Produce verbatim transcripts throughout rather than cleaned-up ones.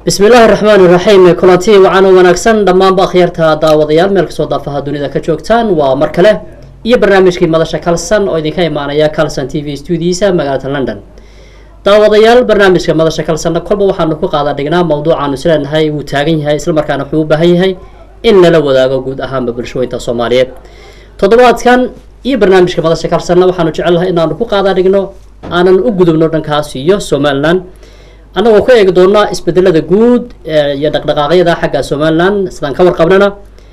بسم الله الرحمن الرحيم كلانتي وعن وناكسن دمان باخيرتا داوديال meel kasoo daafaha dunida ka joogtaan waa mar kale iyo barnaamijkii madasha Kalsan oo idinka imaanaya Kalsan T V studiisa magaalada London daawadayaal barnaamijka madasha Kalsan kolba waxaanu ku qaadaa dhignaa mowduucan isleenahay uu taagan yahay isla markaana wuxuu u baahan yahay in la wadaago guud ahaan bulshooyinka Soomaaliyeed toddobaadkan iyo barnaamijka madasha Kalsan waxaanu jecelahay inaanu ku qaadaa dhigno aanan u gudubno dhankaas iyo Soomaaliland anagoo ka eegi doona isbedelada guud iyo dhaqdhaqaaqyada xagga Soomaaliland sidaan ka warqabnana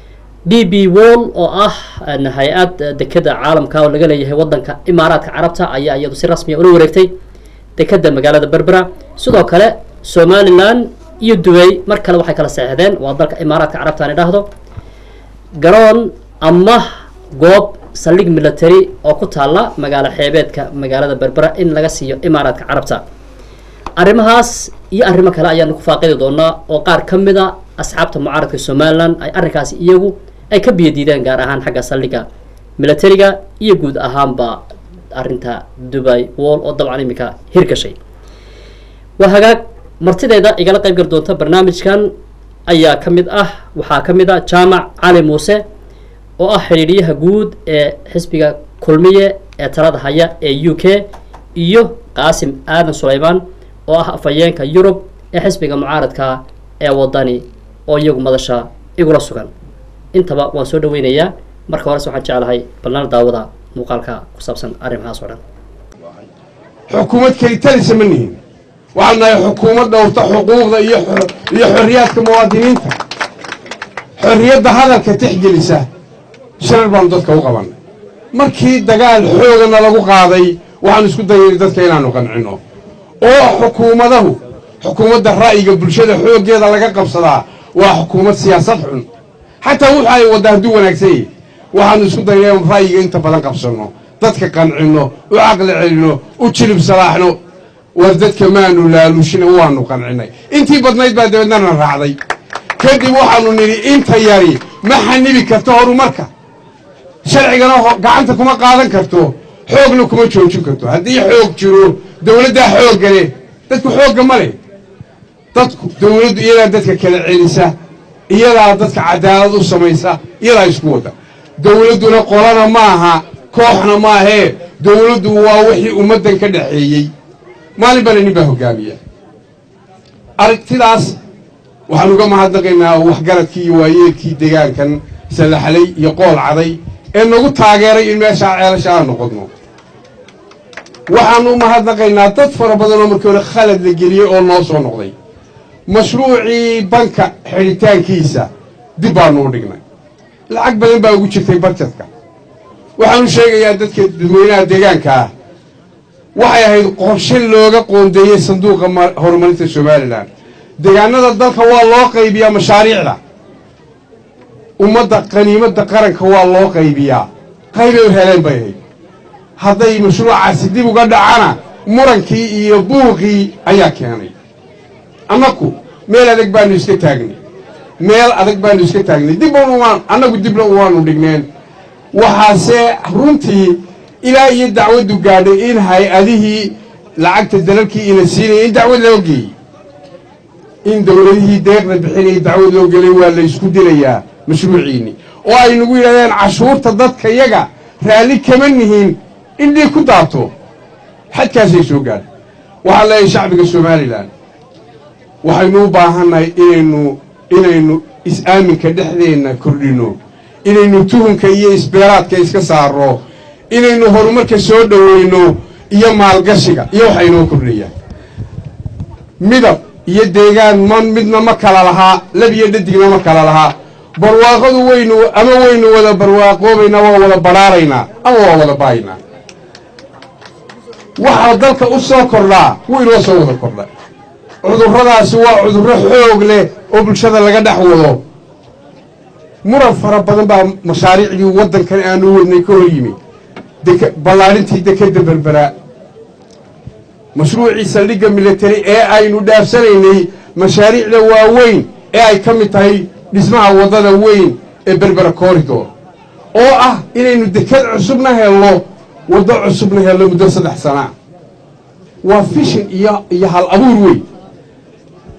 D B World oo ah hay'ad dekada caalamka oo laga leeyahay wadanka Imaaraadka Carabta ayaa iyadu si rasmi ah u wareegtay dekada magaalada Berbera sidoo kale Somaliland iyo Dubai mar kale waxay kala saxeexdeen waa dalka Imaaraadka Carabta aan idhaahdo garoon ama goob saldhig military oo ku taala magaalo xeebeedka magaalada Berbera in laga siiyo Imaaraadka Carabta arrimahaas iyo arrimo kale ayaan ku faaqidi doonaa oo qaar kamida asxaabta mucaaradka Somaliland ay arrinkaas iyagu ay ka biyadiideen gaar ahaan xagga saldhiga militariga iyo guud ahaanba arrinta Dubai Wall oo dabcan imika hirgashay waa hagaag martideeda igala qayb gal doonta barnaamijkan ayaa kamid ah waxaa kamid ah Jaamac Cali Muuse oo ah xiriiriyaha guud ee xisbiga kulmiye ee talada haya ee U K iyo Qaasim Aadan Suleymaan oo ah afayeenka Europe ee xisbiga mucaaradka ee wadani oo iyagu madasha igula sugan intaba waan soo dhaweynayaa marka hore waxaan jecelahay ballan daawada muuqaalka ku saabsan arrimahaas oo dhan xukuumad kaliya samanihin waxaan nahay xukuumad dhowrta xuquuqda iyo iyo xorriyadka muwaadiniinta xorriyadda hadalka tixgelisa shir baan dadka u qabanay markii dagaal xoogana lagu qaaday waxaan isku dayay dadka inaanu qancino oo xukuumadahu xukuumadda ra'yiga bulshada xoogeeda laga qabsadaa waa xukuumad siyaasad xun xataa waxa ay wada haduu wanaagsan yahay waxaan isku daynaa ra'yiga inta badan qabsano dadka qancino u aqli celino u jilib salaaxno war dadka maanu laalushina waanu qancinay intii badnayd baa dabadna raacday kadib waxaanu niri inta yari ma xanibi karto horumarka sharcigana gacanta kuma qaadan karto xoogna kuma joojin karto haddii xoog jiro dawladda xoog gale dadku xoog ma leh dadku dawladdu iyada dadka kala celisa iyada dadka cadaalad u samaysa iyada isku wada dawladuna qolana maaha kooxna maahe dawladdu waa wixii ummadan ka dhaxeeyay maalin bale nin baa hogaamiya aragtidaas waxaan uga mahadnaqaynaa waxgaradkii iyo waayeelkii deegaankan salaxlay iyo qool caday ee nagu taageeray in meesha ceelasha aan noqono waxaanu mahadnaqaynaa dad fara badan oo markii hore khalad la geliyay oo noo soo noqday mashruucii banka xiritaankiisa dib baanu u dhignay lacag badan baa ugu jirtay budgetka waxaanu sheegayaa dadka dadweynaha deegaanka ah waxay ahayd qorshe looga qoondeeyey sanduuqa horumarinta Somaliland deegaanada dalka waa loo qaybiyaa mashaariicda ummadda qaniimada qaranka waa loo qaybiyaa qaybay heleen bay ahayd hadday mashruucaasi dib uga dhacana murankii iyo buuqii ayaa keenay annagu meel adag baanu iska taagnay meel adag baanu iska taagnay dib waan annagu dibna waanu dhigneen waxaase runtii ilaa iyo dacwadu gaadhay in hay-adihii lacagta dalalkii ina siinay in dacwad loo geeyey in dawladihii deeqda bixinay dacwad loo gelay waa la isku dilayaa mashruuciini oo ay nagu yidhahdeen cashuurta dadka yaga raalli kama nihiin in dhig ku daato xadkaasay soo gaadhay waxaa leeyahay shacbiga Somaliland waxaynu u baahannahay inaynu inaynu is-aaminka dhexdeena kordhino inaynu tuhunka iyo isbeeraadka iska saarno inaynu horumarka soo dhaweyno iyo maalgashiga iyo waxaynoo kordhiyaan midab iyo deegaan man midna ma kala lahaa lab iyo dhadigna ma kala lahaa barwaaqadu waynu ama waynu wada barwaaqoobaynaa waa wada baraaraynaa ama waa wada baaynaa waxa dalka u soo kordhaa waynu soo wada kordhaa cudurradaasi waa cudurro xoog leh oo bulshada laga dhex wado muran fara badan baa mashaariicdii wadankan aanu wadnay ka hor yimi ballaarintii dekada Berbera mashruucii saldhigga military ee aynu dhaafsanaynay mashaariicda waaweyn ee ay ka mid tahay dhismaha wadada weyn ee Berbera corridor oo ah inaynu dekad cusubna helno wado cusubna helno muddo saddex sano waa vision iyo iyo hal abuur weyn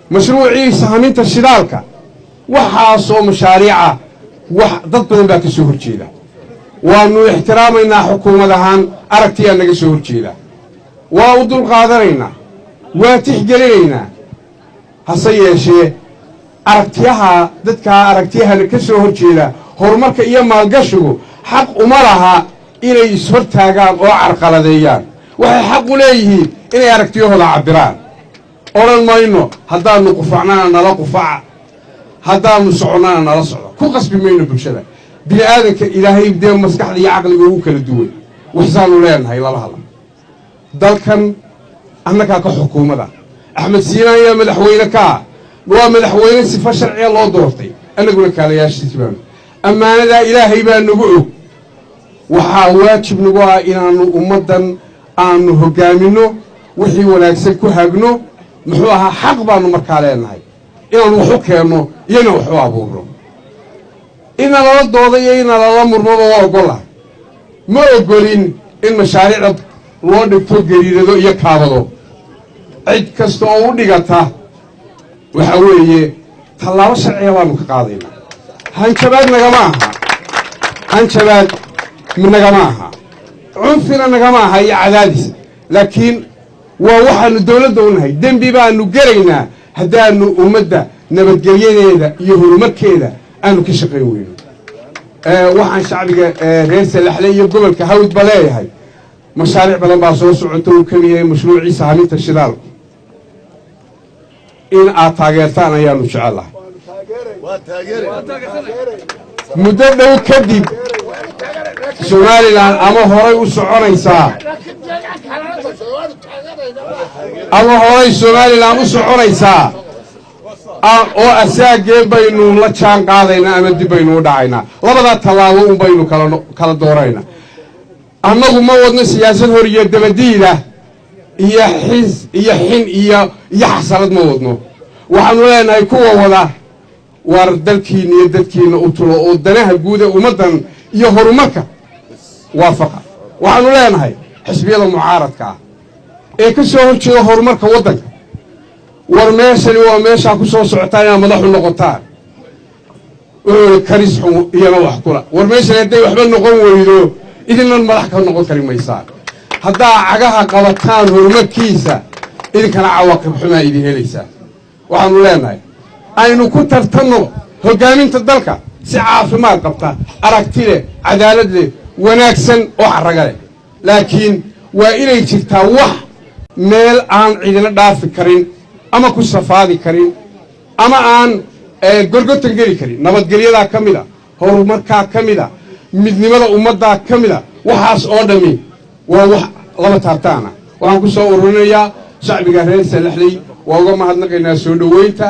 مشروعي سهمين الشدالك وحاصو مشاريعه وح ضد بدن باك سو horjeeda waanu ixtiraamayna xukuumadahan aragtiya naga soo horjeeda waa u dul qaadanayna waa tixgelinayna hase yeeshee aragtiyaha dadka aragtiyaha ka soo horjeeda horumarka iyo maalgashigu xaq uma laha inay is hortaagaan oo carqaladeeyaan waxay xaq u leeyihiin inay aragtiyahooda cabiraan oran mayno haddaanu qufacnana nala qufaca haddaanu soconana nala socdo ku qasbi mayno bulshada bini aadanka ilaahay dee maskaxda iyo caqliga ugu kala duwan waxsaanu leenahay laba hadal dalkan annagaa ka xukuumada axmed siinaan yaa madaxweyne ka waa madaxweyne sifa sharciya loo doortay annaguna kaalayaashiisi baanu ammaanadaa ilaahay baa nagu og waxaa waajib nagu ah inaanu ummaddan aanu hoggaaminno wixii wanaagsan ku hagno muxuu ahaa xaq baanu markaa leenahay inaanu wax u keenno iyana wax u abuurno ina lala dooda iyo ina lala murmaba waa ogollahay ma ogolin in mashaariicda loo dhigto gariirado iyo kaabado cid kasta oo u dhigata waxa weeye tallaabo sharciya baanu ka qaadaynaa hanjabaad nagama aha hanjabaad nagama aha cunfina nagama aha iyo cadaadis laakiin waa waxaanu dowladda u nahay dembi baanu gelaynaa haddaanu ummadda nabadgelyadeeda iyo horumarkeeda aanu ka shaqayn weyno waxaan shacbiga reer salaxle iyo gobolka hawd ba leeyahay mashaariic badan baa soo socota uu kamid yahay mashruucii sahaminta shidaalka in aad taageertaan ayaanu jecelahay muddo dhow kadib somalilan ama horay u soconaysaa ama horay somalilan u soconaysaa oo asaagee baynu la jaan qaadaynaa ama dib baynu u dhacaynaa labadaa tallaabo un baynu kala kala dooraynaa annagu ma wadno siyaasad hor iyo dabadiida iyo xis iyo xin iyo iyo xasanad ma wadno waxaanu leenahay kuwa wada war dalkiina iyo dadkiina u tulo oo danaha guud ee ummaddan iyo horumarka waafaqa waxaanu leenahay xisbiyada mucaaradka ah ee ka soo horjeeda horumarka waddanka war meeshani waa meeshaa ku soo socotaan inaad madaxu noqotaan karis xun iyana wax kula war meeshani hadday waxba noqon weydo idinnan madax ka noqon kari maysaan haddaa cagaha qabataan horumarkiisa idinkana cawaaqib xumaa idin helaysaa waxaanu leenahay aynu ku tartanno hoggaaminta dalka si caafimaad qabta aragti leh cadaalad leh wanaagsan oo xarraga leh laakiin waa inay jirtaa wax meel aan cidina dhaafi karin ama ku safaadi karin ama aan gorgotan geli karin nabadgelyadaa ka mid a horumarkaa ka mid a midnimada ummaddaa ka mid a waxaas oo dhammi waa wax laba taabtaana waxaan ku soo ururinayaa shacbiga reer salaxley waa uga mahadnaqaynaa soo dhoweynta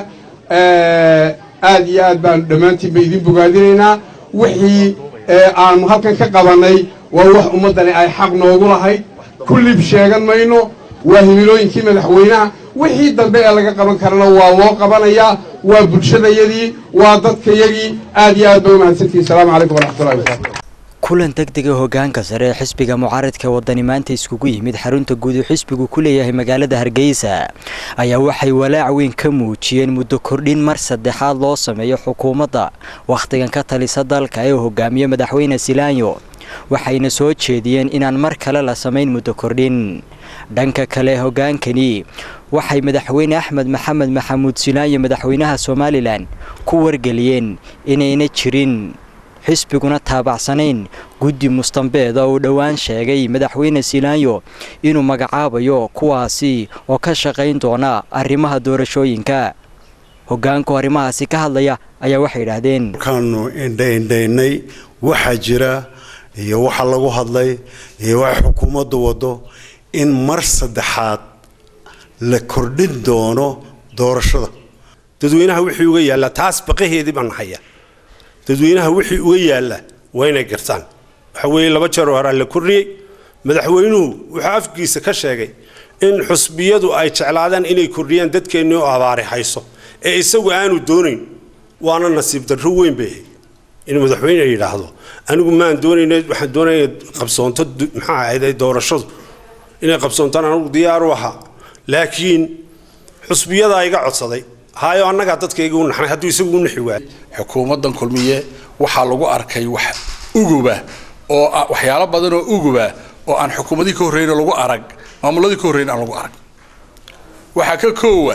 aad iyo aad baanu dhammaantiin ba idin bogaadinaynaa wixii aanu halkan ka qabannay waa wax ummaddani ay xaq noogu lahayd kullib sheegan mayno waa himilooyinkii madaxweynaha wixii dambe ee laga qaban karana waa loo qabanayaa waa bulshadayadii waa dadkayagii aad iyo aad ba u mahadsantihin asalaamu calaykum waraxmatullahi wabarakatu kulan degdega hoggaanka sare ee xisbiga mucaaradka wadani maanta iskugu yimid xarunta guud uu xisbigu ku leeyahay magaalada Hargeysa ayaa waxay walaac weyn ka muujiyeen muddo kordhin mar saddexaad loo sameeyo xukuumadda waqtigan ka talisa dalka ee hogaamiye madaxweyne Silaanyo waxayna soo jeediyeen inaan mar kale la sameyn muddo kordhin dhanka kale hoggaankani waxay madaxweyne Axmed Maxamed Maxamuud Silaanyo madaxweynaha Somaliland ku wargeliyeen inayna jirin xisbiguna taabacsanayn guddi mustanbeeda oo dhawaan sheegay madaxweyne Silaanyo inuu magacaabayo kuwaasi oo ka shaqayn doona arrimaha doorashooyinka hoggaanka arrimahaasi ka hadlaya ayaa waxay yiraahdeen kaanu indhaynay waxa jira iyo waxa lagu hadlay iyo waxa xukuumaddu wado in mar saddexaad la kordhin doono doorashada dadweynaha wixii uga yaala taas baqaheedii baan hayaa dadweynaha wixii uga yaala waa inay gartaan waxa weeye laba jeer hore la kordhiyay madaxweynuhu waxa afkiisa ka sheegay in xusbiyadu ay jeclaadaan inay kordhiyaan dadkeena oo abaari hayso ee isagu aanu doonayn waana nasiib darro weyn bay in madaxweyne yiraahdo anigu ma aan doonaynay waxaan doonayaa qabsoonto maxaa ahayd doorashadu inay qabsoontaan anigu diyaar u ahaa laakiin xusbiyada ay ga codsaday هاي أنا قاعد تيجون نحن هدو يسوون حوار حكومة دن كلمية وحلقوا أركي وح أوجبه أو وحياة بدن أوجبه أو عن حكومة دي كورين لقوا أرق معاملة دي كورين على لقوا أرق وحكى كوه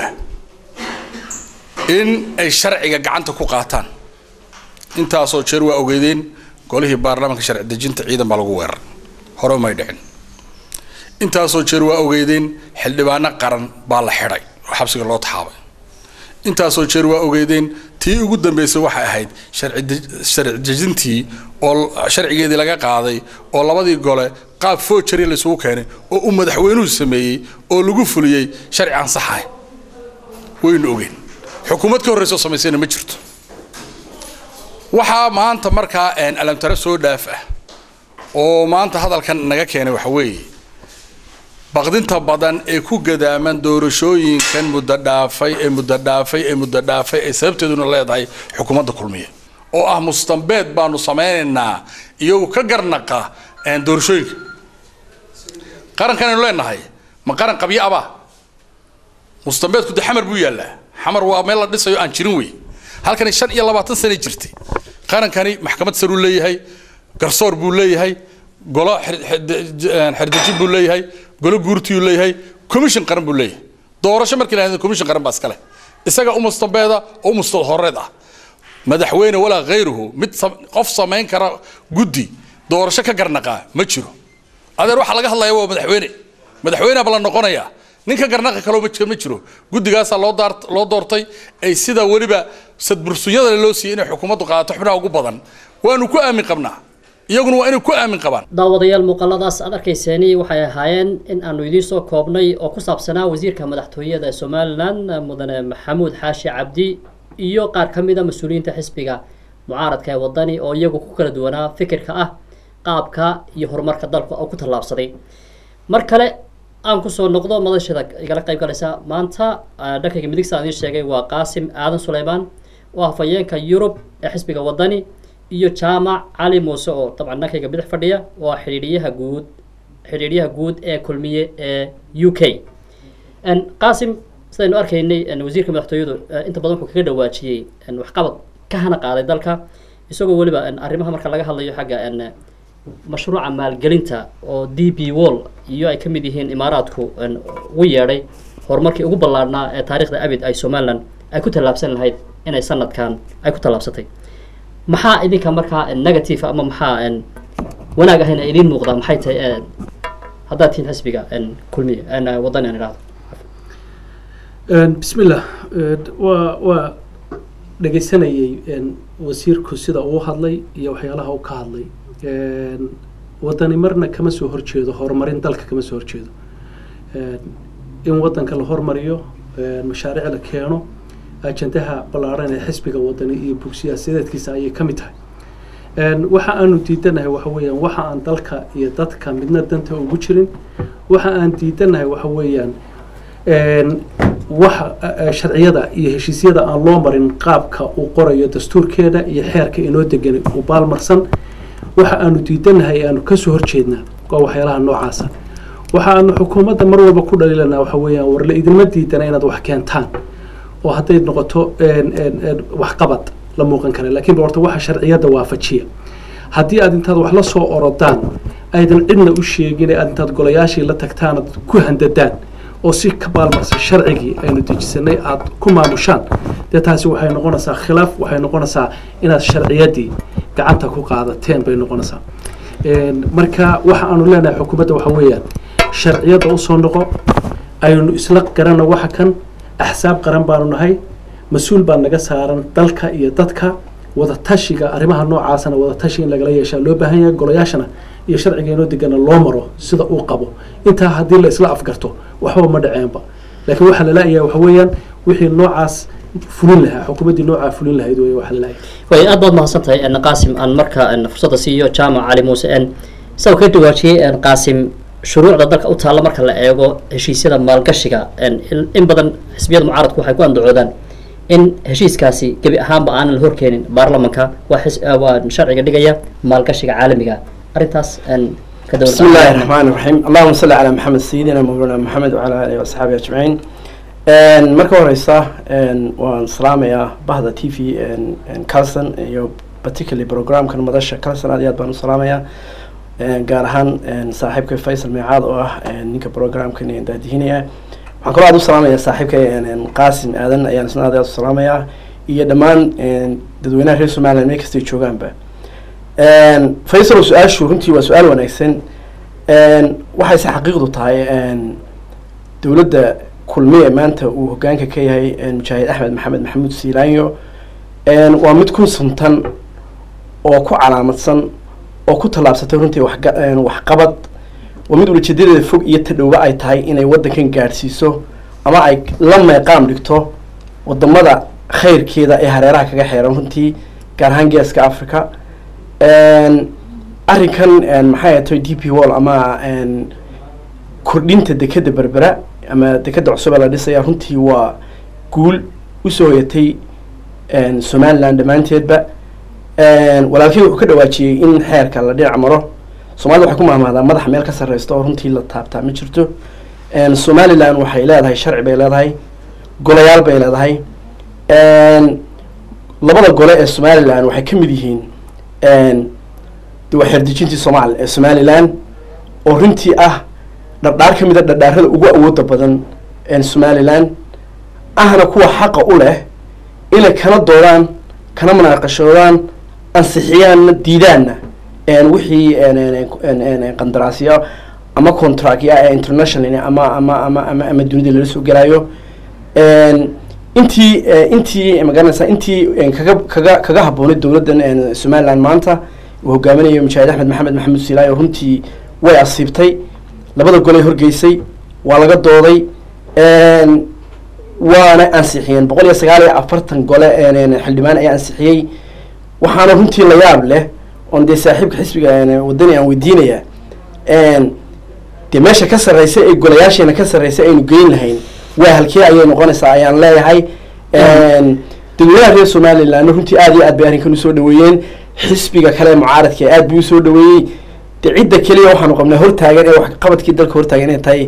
إن الشرع جعنت كوقاتان أنت أصل شروع أو جدين قاله برلمان الشرع دجنت عيدا بالجوار هرو ما يدعين أنت أصل شروع أو جدين حل بانا قرن بالحري وحبسك الله تحاول أنت أصل شروع أو جدين تي قدام بيسوي واحد شرع شرع دجنتي أو شرع جدي لقى قاضي أو الله بدي قاله قاب فوت شري اللي سوق هنا أو أم دحوينه السمية أو لقوف ليه شرع عن صحة وين أوجين حكومتك الرئيس سميسين مجرد waxaa maanta markaa aan alamtara soo dhaaf ah oo maanta hadalkan naga keenay waxa weeye baqdinta badan ee ku gadaaman doorashooyinkan muddo dhaafay ee muddo dhaafay ee muddo dhaafay ee sababteeduna leedahay xukuumadda kulmiye oo ah mustanbeed baanu sameynaynaa iyagu ka garnaqa aan doorashooyinka qarankan aynu leenahay ma qaran qabyo aba mustanbeedku de xamar buu yaalaa xamar waa meel la dhisayo aan jirin wey halkan shan iyo labaatan sano jirtay qarankani maxkamad sare uu leeyahay garsoor buu leeyahay golo xirdaji buu leeyahay golo guurti uu leeyahay commission qaran buu leeyahay doorasho markii la yiraahdo commission qaran baas kale isaga u mustanbeeda oo mustahorreed ah madaxweyne wala غيره mid qof sameyn kara guddi doorasho ka garnaqa ma jiro adeer waxa laga hadlayaa waa madaxweyne madaxweyne bal noqonaya ninka garnaqa kale ma jiro guddigaas loo daart loo doortay ay sida waliba sad bursunyada loo siiyay inay xukuumaddu qaadato xubnaha ugu badan waanu ku aamin qabnaa iyaguna waa inay ku aamin qabaan daawadayaal muuqaaladaas aad arkayseen waxay ahaayeen in aanu idiin soo koobnay oo ku saabsanaa wasiirka madaxtooyada Soomaaliland mudane Maxamuud Xaashi Cabdi iyo qaar kamid ah mas'uuliyiinta xisbiga mucaaradka ee wadani oo iyagu ku kala duwanaa fikirka ah qaabka iyo horumarka dalka oo ku tallaabsaday mar kale aan ku soo noqdo madashada igala qayb galaysa maanta dhankayga midig saan idin sheegay waa Qaasim Aadan Suleymaan oo afayeenka Europe ee xisbiga wadani iyo Jaamac Cali Muuse oo tabcan dhankayga bidix fadhiya waa xiriiriyaha guud xiriiriyaha guud ee kulmiye ee U K an Qaasim sidaynu arkaynay in wasiirka madaxtooyadu inta badan wuxuu kaga dhawaajiyay in wax qabad ka hana qaaday dalka isagoo waliba in arrimaha marka laga hadlayo xagga in mashruuca maalgelinta oo D P Wall iyo ay kamid yihiin imaaraadku ugu yeedhay horumarkii ugu ballaarnaa ee taariikhda abid ay Soomaaliland ay ku tallaabsan lahayd inay sanadkan ay ku tallaabsatay maxaa idinka markaa negative ama maxaa wanaag ahayn ay idin muuqda maxay tahay haddaad tihiin xisbiga kulmiye ana wadani aan iraahdo bismillah waa waa dhageysanayay wasiirku sida uu hadlay iyo waxyaalaha uu ka hadlay wadani marna kama soo horjeedo horumarin dalka kama soo horjeedo in wadanka la hormariyo mashaariic la keeno ajandaha ballaaran ee xisbiga wadani iyo bugsiyaasadeedkiisa ayay ka mid tahay waxa aanu diidanahay waxa weeyaan waxa aan dalka iyo dadka midna danta ugu jirin waxa aan diidanahay waxa weeyaan waxa sharciyada iyo heshiisyada aan loo marin qaabka uu qorayo dastuurkeeda iyo xeerka inoo degan uu baalmarsan waxa aanu diidanahay aanu ka soo horjeednaa oo waxyaalaha noocaasa waxa aanu xukuumadda mar walba ku dhaliilanaa waxa weeyaan war la idinma diidana inaad wax keentaan oo hadday noqoto wax qabad la muuqan kara laakiin horta waxa sharciyada waafajiya haddii aad intaad wax la soo orodaan aydan cidna u sheegin aad intaad golayaashii la tagtaan aad ku handadaan oo si ka baalmarsan sharcigii aynu dejisanay aad ku maamushaan dee taasi waxay noqonaysaa khilaaf waxay noqonaysaa inaad sharciyadii gacanta ku qaadateen bay noqonaysaa marka waxa aanu leenahay xukuumadda waxa weeyaan sharciyada u soo noqo aynu isla garana waxa kan axsaab qaran baanu nahay mas-uul baa naga saaran dalka iyo dadka wada tashiga arrimaha noocaasana wada tashi in lagala yeeshaa loo baahan yahay golayaashana iyo sharciga inoo degana loo maro sida uu qabo intaa haddii la isla afgarto waxba ma dhaceenba laakiin waxaa la laayahay waxa weeyaan wixii noocaas fulin lahaa xukuumaddii noocaa fulin lahayd wey waxaa la laayahay way aad baad mahadsan tahay n qaasim aan marka fursadda siiyo jaamac cali muuse n isagoo ka dhawaajiyey n qaasim shuruucda dalka u taalla marka la eego heshiisyada maalgashiga in badan xisbiyada mucaaradku waxay ku andacoodaan in heshiiskaasi gebi ahaanba aanan la horkeenin baarlamanka waa waa sharciga dhigaya maalgashiga caalamiga arrintaas ka dawladda بسم الله الرحمن الرحيم اللهم صل على محمد سيدنا مولانا محمد وعلى اله وصحبه اجمعين marka horeysa waan salaamayaa bahda t v calson iyo particularly programkan madasha calson aad iyo aad baan u salaamayaa gaar ahaan saaxiibka faysal meecaad oo ah ninka programkan daadihinaya waxaan kaloo aad u salaamayaa saaxiibka qaasim aadan ayaan isna aad aad u salaamayaa iyo dhammaan dadweynaha reer somaliland meel kastay joogaanba faysal su-aashu runtii waa su-aal wanaagsan waxayse xaqiiqdu tahay dowladda kulmiye maanta uu hogaanka ka yahay mujaahid axmed maxamed maxamuud siilaanyo waa mid ku suntan oo ku calaamadsan oo ku tallaabsatay runtii waxqabad waa mid ulajeedadeeda fog iyo tadhowba ay tahay inay waddankan gaadhsiiso ama ay la meeqaam dhigto wadamada khayrkeeda ee hareeraha kaga xeeran runtii gaar ahaan geeska africa arrinkan maxay atay d p wall ama kordhinta dekeda berbera ama dekeda cusub ee la dhisaya runtii waa guul usoo hoyatay somaliland dhammaanteedba walaalkey wuxuu ka dhawaajiyey in xeerka la dhinac maro soomaalida waxay ku mahmahdaa madaxa meel ka sarreysta oo runtii la taabtaa ma jirto somaliland waxay leedahay sharci bay leedahay golayaal bay leedahay labada gole ee somaliland waxay ka mid yihiin waa xeerdejintii somal ee somaliland oo runtii ah dhardhaar ka mid a dhardhaarada ugu awooda badan somaliland ahna kuwa xaqa u leh inay kana doodaan kana munaaqashoodaan ansixiyaanna diidaanna wixii qandaraasya ama contractya ee international ama ama ama ama ama dunida lala soo gelaayo intii intii magaranaysaa intii kaga kaga kaga habboonay dowladdan somaliland maanta uu hogaaminayo mujaahid axmed maxamed maxamuud silaayo runtii way asiibtay labada golay horgeysay waa laga dooday waana ansixiyeen boqol iyo sagaal iyo afartan gole xildhibaan ayaa ansixiyey waxaana runtii la yaab leh oon dee saaxiibka xisbiga wadani aan weydiinaya dee meesha ka sarreysa ee golayaasheena ka sarreysa aynu geyn lahayn waa halkee ayay noqonaysaa ayaan leeyahay dadweynaha reer somaliland runtii aad iyo aad bay arrinkan usoo dhaweeyeen xisbiga kale mucaaradka aad buu usoo dhaweeyey de cidda keliya waxaanu qabnaa hortaagan ee wax qabadkii dalka hortaagan inay tahay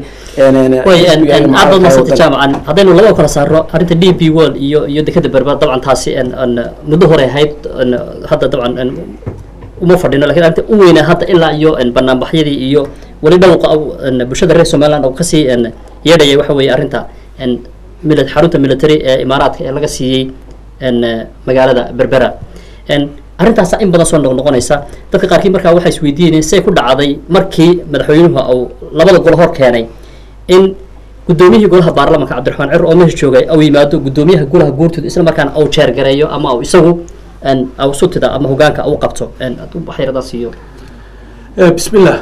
aad baad maasanta jaamacan haddaynu laba kala saaro arrinta d p wall iyo iyo dekeda berber dabcan taasi muddo hore ahayd hadda dabcan uma fadhino lakin arrinta u weynaa hadda ilaa iyo banaanbaxyadii iyo weli dhawqa bulshada reer somaliland oo kasii yeedhayay waxa weeye arrinta mil xarunta military ee imaaraadka ee laga siiyey magaalada berbera arrintaasa in badan soo noqnoqonaysa dadka qaarkii markaa waxay isweydiinayeen say ku dhacday markii madaxweynuhu uu labada golo hor keenay in guddoomiyihii golaha baarlamanka cabdiraxmaan cir oo meesha joogay uu yimaado guddoomiyaha golaha guurtooda isla markaana uu jeergareeyo ama uu isagu au sutida ama hogaanka uu qabto wax yaradaa siiyo bismillah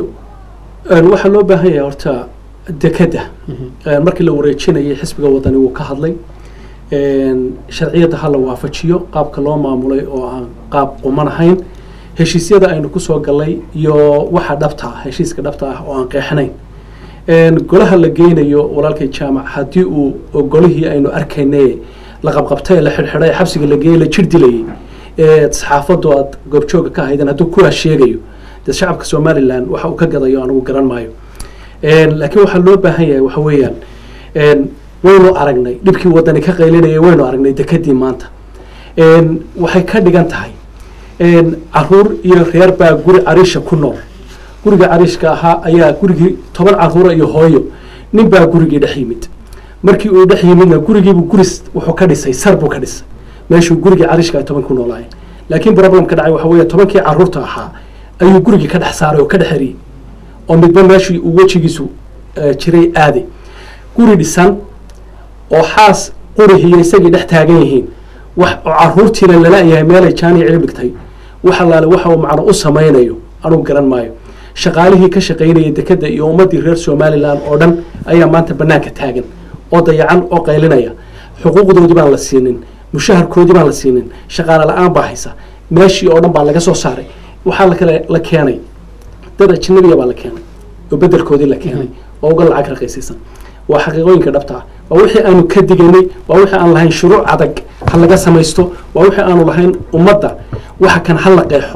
waxaa loo baahan yahay horta dekeda markii la wareejinayay xisbiga wadani wuu ka hadlay sharciyadda ha la waafajiyo qaabka loo maamulay oo aan qaab quman ahayn heshiisyada aynu kusoo galay iyo waxa dhabta ah heshiiska dhabta ah oo aan qeexnayn golaha la geynayo walaalkay jaamac haddii uu golihii aynu arkaynay la qabqabtay la xidhxidhay xabsiga la geeyey la jir dilayay ee saxaafaddu aad goobjooga ka ahaydeen hadduu kuwaas sheegayo dee shacabka somaliland waxa uu ka gadayo anigu garan maayo laakiin waxaa loo baahan yahay waxa weeyaan waynu aragnay dhibkii wadani ka qaylinayay waynu aragnay dekadii maanta waxay ka dhigan tahay caruur iyo reer baa guri cariisha ku nool guriga cariishka ahaa ayaa gurigii toban caruura iyo hooyo nin baa gurigii dhex yimid markii uu dhex yimidna gurigiibuu guris wuxuu ka dhisay sar buu ka dhisay meeshuu gurigii cariishka ay toban ku noolaayeen laakiin problem ka dhacay waxa weeye tobankii caruurta ahaa ayuu gurigii ka dhex saaray oo ka dhex eriyey oo midba meeshii uu wejigiisu jiray aaday guri dhisan oo xaas qurihiiyo isagii dhex taagan yihiin wax oo caruurtiina lala-yahay meelay jaaniya cilib dhigtay wax allaale waxa uu macno u samaynayo anugu garan maayo shaqaalihii ka shaqaynayay dekeda iyo ummaddii reer somaliland oo dhan ayaa maanta banaanka taagan oo dayacan oo qaylinaya xuquuqdoodii baan la siinin mushaharkoodii baan la siinin shaqaale la-aan baa haysa meeshii oo dhan baa laga soo saaray waxaa lakale la keenay dad ajnabiya baa la keenay oo bedelkoodii la keenay oo uga lacag raqiisaysan waa xaqiiqooyinka dhabta ah waa wixii aanu ka diganay waa wixii aan lahayn shuruuc adag ha laga samaysto waa wixii aanu lahayn ummadda waxa kan ha la qeexo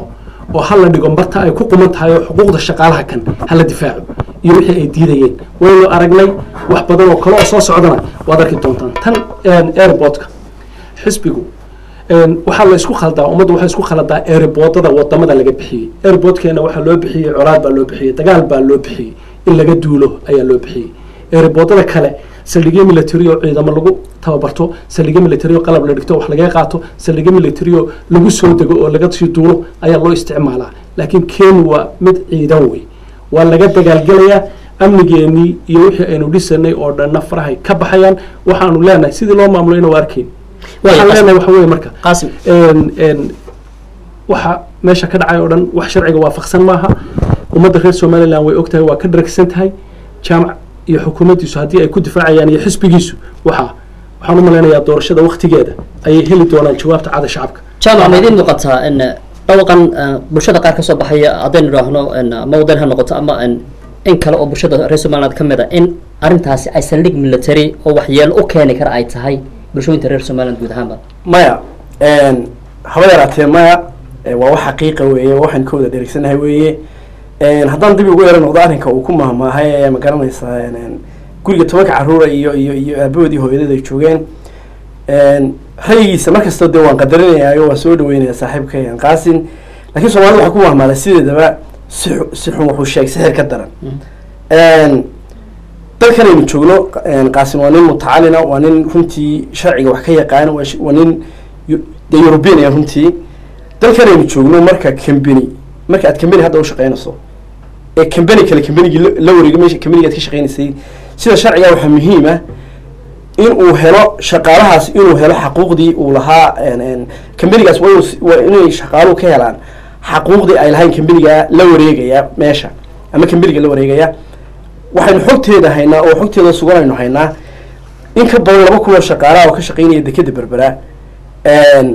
oo hala dhigo marta ay ku quman tahay oo xuquuqda shaqaalaha kan hala difaaco iyo wixii ay diidayeen waynu aragnay wax badan oo kale oo soo socdana waad arki doontaan tan airportka xisbigu waxaa la isku khaldaa ummaddu waxay isku khaldaa airportada wadamada laga bixiyey airportkeena waxaa loo bixiyey colaad baa loo bixiyey dagaal baa loo bixiyey in laga duulo ayaa loo bixiyey airportada kale saldhigyo military oo ciidamo lagu tababarto saldhigyo military oo qalab la dhigto wax laga qaato saldhigyo military oo lagu soo dego oo laga sii duulo ayaa loo isticmaalaa laakiin Kenya waa mid ciidan wey waa laga dagaalgalayaa amnigeenii iyo wixii aynu dhisanay oo dhan farahay ka baxayaan waxaanu leenahay sidii loo maamulo inuu arkeen waxaan leenahay waxa weeye marka qaasim een een waxa meesha ka dhacay oo dhan wax sharciga waafaqsan maaha ummadda reer Soomaaliland way ogtahay waa ka dharagsan tahay jaamac iyo xukuumaddiisu haddii ay ku difaacayaan iyo xisbigiisu waxa waxaan u maleynayaa doorashada waqtigeeda ayay heli doonaan jawaabta cada shacabka jaamac ma idin muuqataa in dhawaqan bulshada qaar ka soo baxaya haddaynu idhaahno ama wadan ha noqoto ama in kale oo bulshada reer Soomaaliland ka mid ah in arrintaasi ay saldhig military oo waxyeelo u keeni kara ay tahay bulshooyinka reer Soomaaliland guud ahaanba maya een haba yaraatee maya waa wax xaqiiqo weeye waxaan ka wada dhereegsanahay weeye een haddaan dib ugu yeeran noqdo arrinka uu ku mahmaahay ma garanaysaa een guriga tobanka caruur iyo iyo iyo aabahoodii hooyadeed ay joogeen een raygiisa markasta dee waan qadarinayaa oo waan soo dhaweynayaa saaxiibkay aan qaasin laakiin Soomaalidu waxa ku mahmaalay sideedaba si si xun wuxuu sheegay sixir ka daran een dalkan aynu joogno een qaasin waa nin mutacalina waa nin runtii sharciga wax ka yaqaan waa nin de European ee runtii dalkan aynu joogno marka company marka aad company hadda u shaqeynayso ee company kale company la wareegay meesha company aad ka shaqeynaysay sida sharciga waxa muhiim ah in uu helo shaqaalahaas inuu helo xuquuqdii uu lahaa een companygaas waa inay shaqaaluhu ka helaan xuquuqdii ay lahayn companyga la wareegaya meesha ama companyga la wareegaya waxaynu xogteeda haynaa oo xogteeda suganaynu haynaa in ka badan laba kun oo shaqaalaha oo ka shaqeynaya dekada berbera een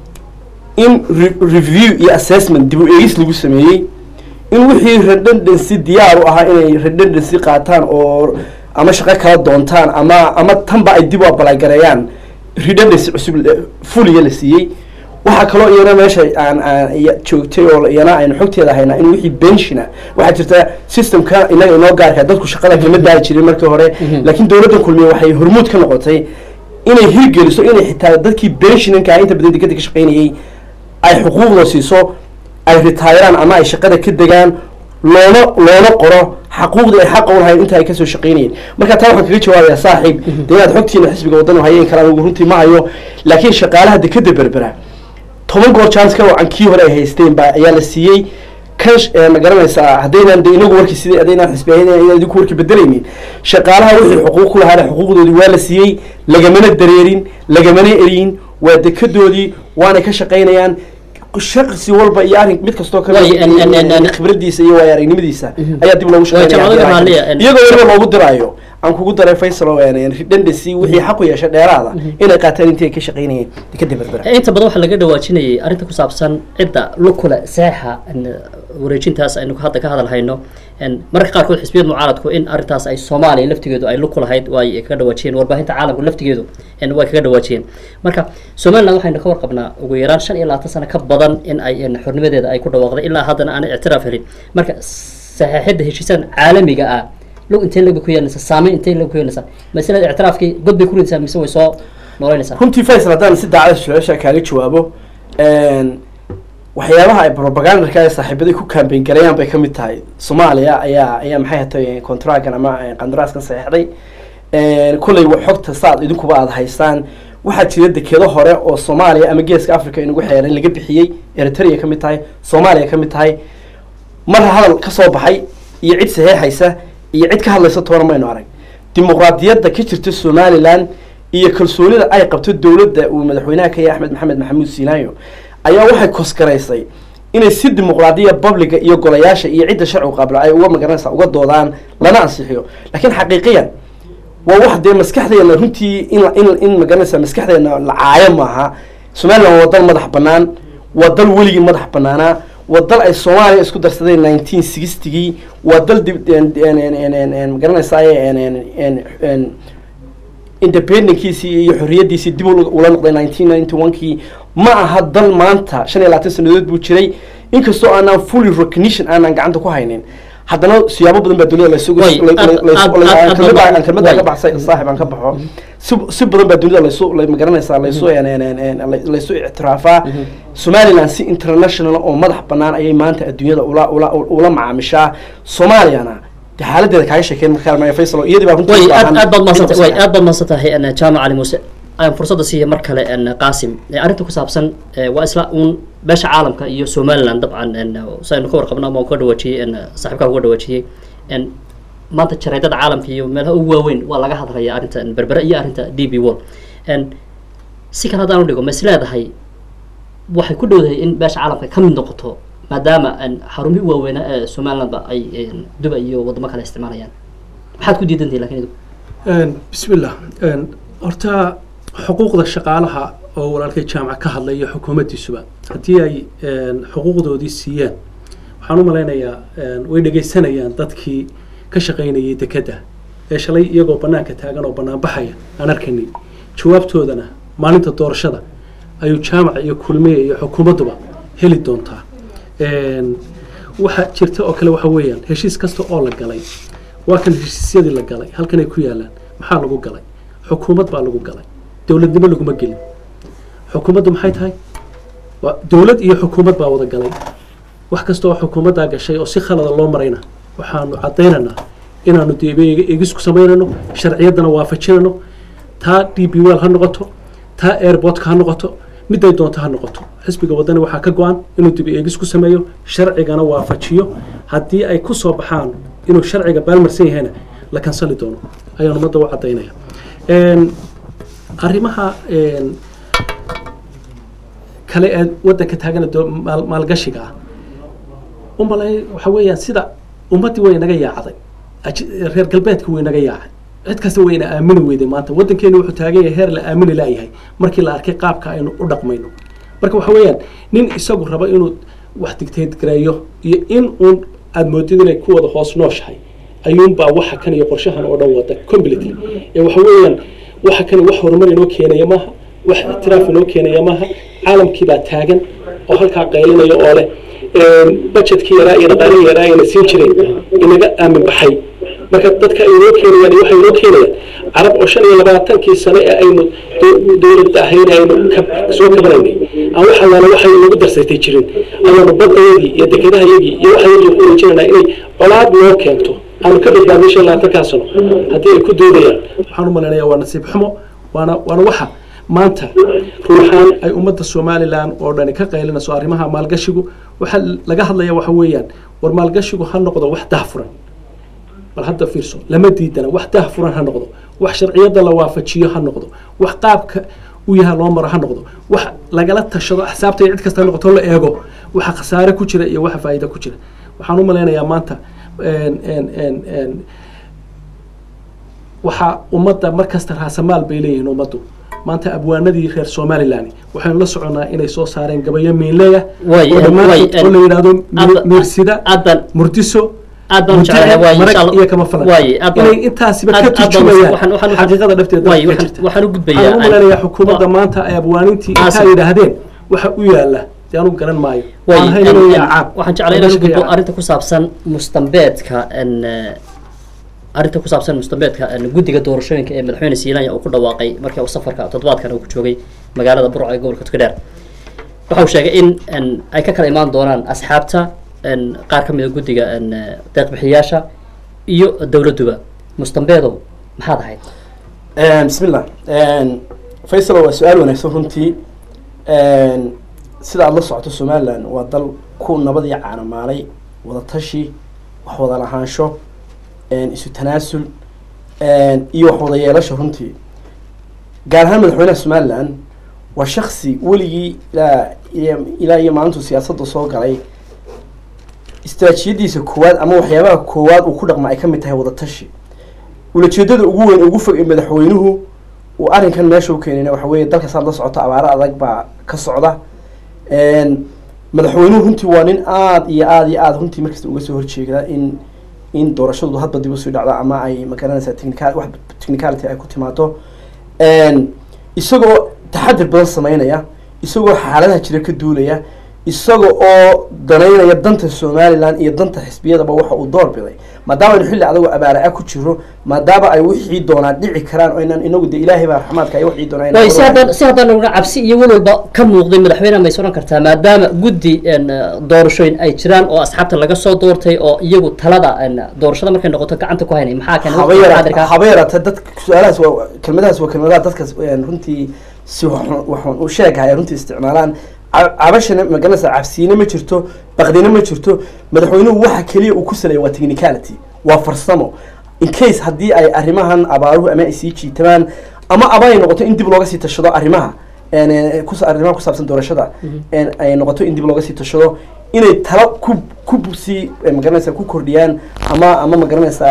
in review iyo assessment dib u eegis lagu sameeyay in wixii redundancy diyaar u ahaa inay redundancy qaataan oo ama shaqo kala doontaan ama ama tanba ay dib u apply gareeyaan redundancy cusub fuliga la siiyey waxa kale oo iyana meesha aan aan joogtay oo iyana aynu xogteeda haynaa in wixii pensiona waxa jirta systemka inaga inoo gaarka dadku shaqada kama daali jirin markii hore laakiin dawladda kulmiye waxay hormuud ka noqotay inay hirgeliso inay xitaa dadkii pensionka inta badan dekada ka shaqeynayay ay xuquuqda siiso ay retirean ama ay shaqada ka degaan loona loona qoro xuquuqda ay xaq u lahayn inta ay ka soo shaqeynayeen marka taa waxaan kaga jawaabayaa saaxiib deegaad xogtiina xisbiga waddan hayeen kala ugu runtii ma hayo laakiin shaqaalaha dekada berbera toban goor chance ka wacan kii hore ay haysteen baa ayaa la siiyey kash ma garanaysaa haddaynan de inagu warkii sidii haddaynan xisbiyayeen inaad idinku warkii bedelaynin shaqaalaha wixii xuquuq ku lahaa xuquuqdoodii waa la siiyey lagamana dareerin lagamana eriyin waa dekadoodii waana ka shaqeynayaan shaqsi walba iyo arrin mid kastoo kale khibradiisa iyo waaya aragnimadiisa ayaa dib loogu shaqeynaya iyagoo weliba loogu diraayo aan kugu daray Faisal oo aan redundancy wixii xaq u yeeshay dheeraada inay qaataan intii ka shaqeynayeen dekada berbera inta badan waxa laga dhawaajinayay arrinta ku saabsan cidda lukula saxa wareejintaas aynu hadda ka hadal hayno in marka qaar kood xisbiyada mucaaradku in arrintaas ay Soomaaliya laftigeedu ay lukulahayd way ka dhawaajiyeen warbaahinta caalamka laftigeedu in way kaga dhawaajiyeen marka Soomaaliland waxaynu ka warqabnaa ugu yaraan shan iyo labaatan sano ka badan in ay xornimadeeda ay ku dhawaaqday ilaa haddana aan ictiraaf helin marka saxiixada heshiisaan caalamiga ah لو أنت اللي بكوي الناس سامي أنت اللي بكوي الناس مثلا اعتراف كي قد بيكون إنسان مسوي صار نورين إنسان كنت فايز ردان سد على الشاشة كاري شوابه إن وحيابها بروباغندا كذا صاحبتي كو كان بين كريان بيكم تاي صوماليا أيا أيا محيطة كونتراك أنا مع قندراس كان صحيحي إن كل وحقت صاد يدكوا بعض هايستان واحد يرد كذا هراء أو صوماليا أما جيس أفريقيا إنه حيران اللي جب حيي إريتريا كم تاي صوماليا كم تاي مرة هذا القصة بحي يعيد صحيح هيسه iyo cid ka hadlaysa toona ma aynu arag dimuqraadiyadda ka jirta Soomaaliland iyo kalsoonida ay qabto dawladda uu madaxweynaha ka yahay Axmed Maxamed Maxamuud Siinaayo ayaa waxay koskaraysay inay si dimuqraadiyad publica iyo golayaasha iyo cidda sharci qabla ay uga magaranaysa uga doodaan lana ansixiyo laakiin xaqiiqiyan waa wax de maskaxdeena runtii in in in magaranaysa maskaxdeena la caayo maaha Soomaaliland waa dal madax banaan waa dal weligii madax banaana wadal ay Soomaaliya isku darsadeen nineteen sixty wadal magaranaysaa independentkiisii iyo xorriyadiisii dib ula noqday nineteen ninety one kii ma aha dal maanta shan iyo labaatan sanadood buu jiray inkastoo aanan fully recognition aanan gacanta ku haynin haddana siyaabo badan baa dunida laysugu kelmada ka baxsay saaxib aan ka baxo si si badan baa dunida laysu magaranaysaa laysu laysu ictiraafaa Somaliland si international oo madax bannaan ayay maanta adduunyada ula ula ula macaamishaa Soomaaliyana xaaladda kaaga sheekeen markaa ma Faisal iyadii baa runtii aad aad baad maasantay way aad baad maasantay ana Jaamac Ali Muuse ayaan fursadda siiyay mar kale ana Qaasim arinta ku saabsan waa isla uun beesha caalamka iyo Somaliland dabcan saynu ka warqabnaa ma ka dhawaajiyay ana saaxiibka uga dhawaajiyay in maanta jareedada caalamka iyo meelaha ugu waaweyn waa laga hadlayaa arinta berbera iyo arinta D B World in si kala hadaan u dhigo masleedahay waxay ku dhowdahay in beesha caalamka ka mid noqoto maadaama an xarumi waaweyn ee Somaliland ba ay Dubai iyo wadamo kale isticmaalayaan maxaad ku diidantahay laakiin een bismillah een horta xuquuqda shaqaalaha oo walaalkay jaamac ka hadlaya xukuumaddiisuba hadii ay een xuquuqdoodii siiyeen waxaan u maleynayaa een way dhageysanayaan dadkii ka shaqeynayay dekada ee shalay iyagoo banaanka taagan oo banaan baxaya aan arkaynay jawaabtoodana maalinta doorashada ayuu jaamac iyo kulmiye iyo xukuumadduba heli doontaa een waxa jirta oo kale waxa weeyaan heshiis kasta oo la galay waa kan heshiisyadii la galay halkan ay ku yaalaan maxaa lagu galay xukuumad baa lagu galay dawladnimo lagu ma gelin xukuumaddu maxay tahay waa dawlad iyo xukuumad baa wada galay wax kasta oo xukuumadda gashay oo si khalad loo marayna waxaanu cadeynaynaa inaanu deebeeyga eegisku sameynayno sharciyadana waafajinayno taa D B World ha noqoto taa airport ka noqoto miday doonto ha noqoto xisbiga wadani waxa ka go'an inuu dib eegis ku sameeyo sharcigana waafajiyo hadii ay ku soo baxaan inuu sharciga baalmarsan yahay la kansali doono ayaan umada u cadeynaya een arimaha een kale ee wadanka taagan maalgashiga umbalay waxa weeyaan sida ummadii way naga yaacday reer galbeedka way naga yaacay cid kasta wayna aamin weyday maanta wadankeenu wuxuu taagan yahay heer la aamin ilaahay markii la arkay qaabka aynu u dhaqmayno marka waxa weeyaan nin isagu raba inuu wax digteed gareeyo iyo in uu aad moodid inay ku wada hoos nooshahay ayuun baa waxa kan iyo qorshahan oo dhan wada completely ee waxa weeyaan waxa kan wax horumar inoo keenaya maaha wax itiraaf inoo keenaya maaha caalamkii baa taagan oo halkaa qaylinaya oo leh budgetkii yaraa iyo dhaqaalihii yaraa ayna siin jireen inaga aamin baxay marka dadka inoo keenayaan waxay inoo keenayaan carab oo shan iyo labaatankii sano ee aynu dowladda ahayn aynu soo kabanaynay aan waxa wala waxay nagu darsatay jirin ayaanu badayadii iyo dekedahayagii iyo waxayagii ku wajinayna inay colaad noo keento aanu ka badbaadnay shan iyo labaatankaa sano haddii ay ku doodayaan waxaan u malaynayaa waa nasiib xumo waana waana waxa maanta ruuxaan ay ummadda Somaliland oo dhan ka qaylinayso arrimaha maalgashigu waxa laga hadlayaa waxa weeyaan war maalgashigu ha noqdo wax daahfuran bal hadda fiirso lama diidana wax daahfuran ha noqdo wax sharciyada la waafajiyo ha noqdo wax qaabka u yahay loo maro ha noqdo wax lagala tashado xisaabta cid kasta noqoto la eego waxa khasaare ku jira iyo waxa faa'iido ku jira waxaan u maleynayaa maanta een een een een waxa ummadda markasta raasamaal bay leeyihiin ummaddu maanta abwaanadii reer Somaliland waxaan la soconaa inay soo saareen gabayo meeleeya oo la yiraahdo mirsida adan murdiso adan jacayl way insha Allah iyo kama falan way adan intaasi ba ka turjumayaan xaqiiqada dhafteeda way waxaan u gudbayaa aan leeyahay xukuumadda maanta ay abwaanintii ay yiraahdeen waxa u yaala yaanu garan maayo waxaan jeclahay inaan gudbo arinta ku saabsan mustambeedka in arinta ku saabsan mustambeedka guddiga doorashooyinka ee madaxweyne Siilaanya uu ku dhawaaqay markii uu safarka toddobaadkan uu ku joogay magaalada Burco ee gobolka Togdheer waxa uu sheegay in ay ka kala imaan doonaan asxaabta qaar ka mid ah guddiga deeq bixiyaasha iyo dawladduba mustambeedo maxaad ahayd een bismillah een Faisal waa su'aal wanaagsan runtii een sida aad la socoto Somaliland waa dal ku nabad iyo caanamaalay wada tashi wax wada lahaansho een isu tanaasul een iyo wax wada yeelasho runtii gaar ahaan madaxweynaha Somaliland waa shakhsi weligii ilaa ilaa iyo maalintu siyaasadda soo galay istiraatiijiyadiisa koowaad ama waxyaabaha koowaad uu ku dhaqma ay ka mid tahay wada tashi ulajeedada ugu weyn ugu fog ee madaxweynuhu uu arrinkan meesha u keenayna waxa weeye dalka saad la socoto abaaro adag baa ka socda een madaxweynuhu runtii waa nin aad iyo aad iyo aad runtii markasta uga soo horjeeda in in doorashadu hadba dib u soo dhacdo ama ay magaranaysa technical wax technicality ay ku timaado een isagoo taxadir badan sameynaya isagoo xaaladaha jira ka duulaya isaga oo danaynaya danta somaliland iyo danta xisbiyadaba waxa uu door biday maadaama aynu xilli adagoo abaara ah ku jiro maadaama ay wixii doonaan dhici karaan oo inaan inagu de ilaahay baa raxmaadka ay wixii doonaan way si haddaan si haddaan uga cabsi iyo walwalba ka muuqday madaxweynaha ma isodhan kartaa maadaama guddi doorashooyin ay jiraan oo asxaabta laga soo doortay oo iyagu talada doorashada markay noqoto gacanta ku haynay maxaa keenay haba yaraata dad su-aalahaas waa kelmadahaas waa kelmadaha dadkaas runtii si waxaan u sheegahay runtii isticmaalaan cabashana magaranaysa cabsiina ma jirto baqdina ma jirto madaxweynuhu waxa kaliya uu ku saleeyay waa technicality waa farsamo in case haddii ay arrimahan abaaruhu ama ay sii jiitabaan ama aba ay noqoto in dib looga sii tashado arrimaha arrimaha ku saabsan doorashada ay noqoto in dib looga sii tashado inay talo ku ku sii magaranaysa ku kordhiyaan ama ama magaranaysa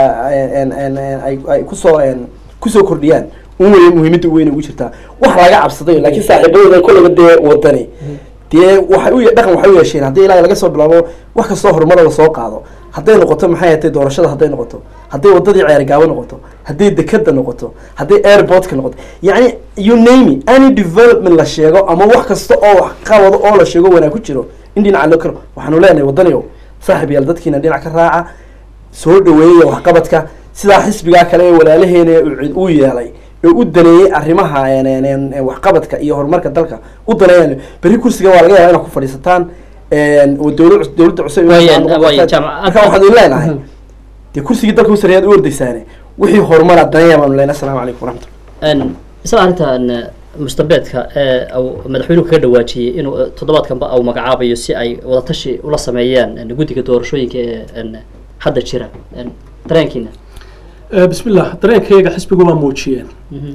ay kusoo kusoo kordhiyaan umay muhiimada weyn ugu jirtaa wax laga cabsaday laakiin saaxiibadooda kulliba dee wadani dee waxay u dhaqan waxay u yeesheen haddii ilaahay laga soo bilaabo wax kastoo horumar la soo qaado hadday noqoto maxay ahayd doorashada hadday noqoto hadday wadadii ceer gaawo noqoto hadday dekada noqoto hadday airportka noqoto yacni you name it any development la sheego ama wax kasta oo wax qabado oo la sheego wanaag ku jiro in dhinaca loo karo waxaanu leenahay wadaniyo saaxiib yaal dadkiina dhinac ka raaca soo dhaweeya waxqabadka sidaa xisbigaa kale ee walaalaheena uu yeelay u daneeyay arrimaha waxqabadka iyo horumarka dalka u daneeyaan bari kursiga waa laga yaabaa inaad ku fadhiisataan dowlad dowladda cusub waxaan leenahay dee kursigii dalka u sareeyaad u ordaysaane wixii horumar daneeya baanu leenahay assalaamu calaykum waraxmatullah isla arrintan mustabeedka ee madaxweynuhu kaga dhawaajiyey inuu toddobaadkanba uu magacaabayo si ay wadatashi ula sameeyaan guddiga doorashooyinka ee hadda jira dareenkiina بسم الله درينك يجا حسب جوا موجين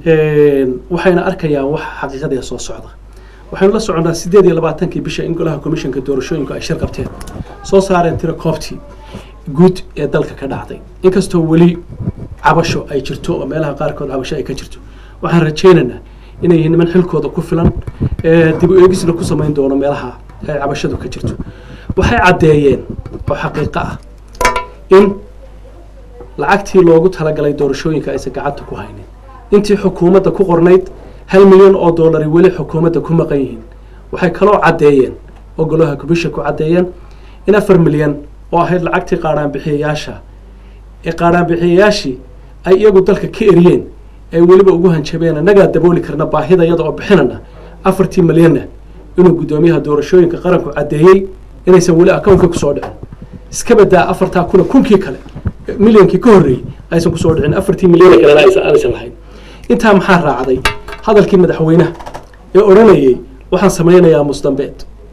وحين أركيا وح حقيقة دي صو صعدة وحين لا صعدنا سديد يلا بعتن كي بيش إنقلها كوميشن كدورشون كأي شركة بتين صو صار انترا كوفتي جود يدلك كدعتي إنك استو ولي عبشو أي شرتو ومالها قاركود عبشو أي كشرتو وحين رجينا إنه هن من حلكود كفلان تبي يجلس لكو سمين دونا مالها عبشو كشرتو وحي عديين وحقيقة إن lacagtii loogu talagalay doorashooyinka aysan gacanta ku haynin intii xukuumadda ku qornayd hal milyan oo doolari weli xukuumadda ku maqan yihiin waxay kaloo caddeeyeen oo golaha kubisha ku caddeeyeen in afar milyan oo ahayd lacagtii qaadhaan bixiyayaasha ee qaadhaan bixiyayaashii ay iyagu dalka ka eriyeen ay weliba ugu hanjabeen annagaa dabooli karna baahida iyada oo bixinana afartii milyanna inuu guddoomiyaha doorashooyinka qaranku caddeeyey inaysan weli akoonka kusoo dhicin iska badaa afartaa kuna kunkii kale milyankii ka horreeyey aysan kusoo dhicin afartii milyan kalena aysan lahayn intaa maxaa raacday hadalkii madaxweynaha ee odhanayay waxaan samaynayaa musdambeed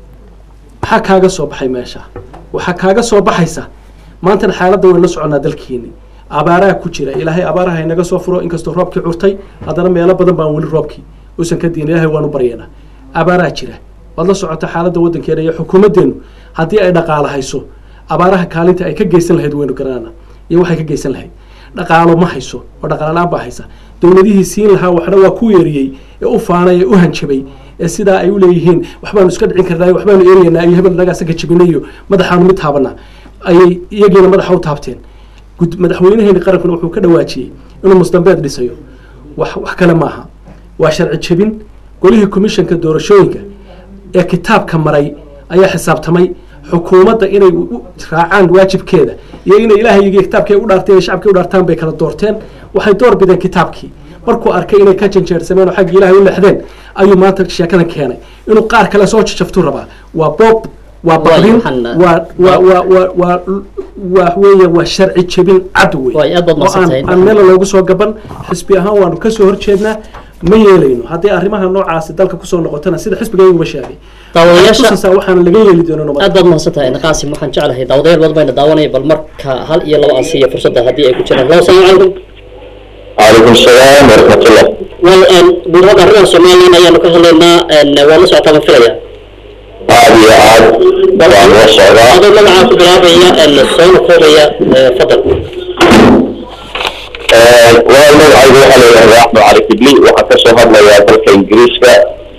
maxaa kaaga soo baxay meesha waxaa kaaga soo baxaysa maantana xaaladda waynu la soconaa dalkiini abaaraha ku jira ilaahay abaaraha inaga soo furo inkastoo roobkii curtay haddana meelo badan baan weli roobkii uusan ka diin ilaahay waanu baryeena abaaraha jira waad la socota xaaladda waddankeena iyo xukuumaddeenu haddii ay dhaqaala hayso abaaraha kaalinta ay ka geysan lahayd waynu garanana iyo waxay ka geysan lahayd dhaqaalo ma hayso oo dhaqaalaan baa haysa dowladihii siin lahaa waxna waa ku yeeriyey ee u faanay ee u hanjabay ee sidaa ay u leeyihiin waxbaanu iska dhicin karnaa waxbaanu eeraynaa iyo hebel nagaa saga jabinay iyo madaxaanu mid taabanaa ayay iyagiina madaxa u taabteen madaxweynaheeni qarankuna wuxuu ka dhawaajiyey inuu musdambeed dhisayo wax wax kale maaha waa sharci jabin golihii komishanka doorashooyinka ee kitaabka maray ayaa xisaabtamay xukuumadda inay raacaan waajibkeeda iyo inay ilaahay iyo kitaabkii u dhaarteen shacabkii u dhaartaan bay kala doorteen waxay door bideen kitaabkii markuu arkay inay ka janjeersameen oo xagga ilaahay u leexdeen ayuu maanta sheekadan keenay inuu qaar kale soo jajaftu rabaa waa boob waa baqrin waa waa waa waa waa waa weeye waa sharci jabin cad wey aan meel loogu soo gaban xisbi ahaan waanu ka soo horjeednaa ma yeelayno haddii arrimaha noocaasi dalka kusoo noqotana sida xisbigayguba sheegay daawadayaasha waxaana laga yeeli doonaa aad baad mahadsantahay qaasim waxaan jeclahay daawadayaal badan bayna daawanaya bal marka hal iyo laba aan siiyo fursadda haddii ay ku jiraan labo salaamu calaykum calaykum salaam waraxmatullah wal bulshada arrimaha soomaaliya ayaanu ka hadlaynaa waa la socotaa baan filaya aad iyo aad waan la socdaa adoo magacaa ku bilaabaya soona koobaya fadal waa magacaygu waxaa la yidhahdaa axmed cali kibli waxaan kasoo hadlayaa dalka ingiriiska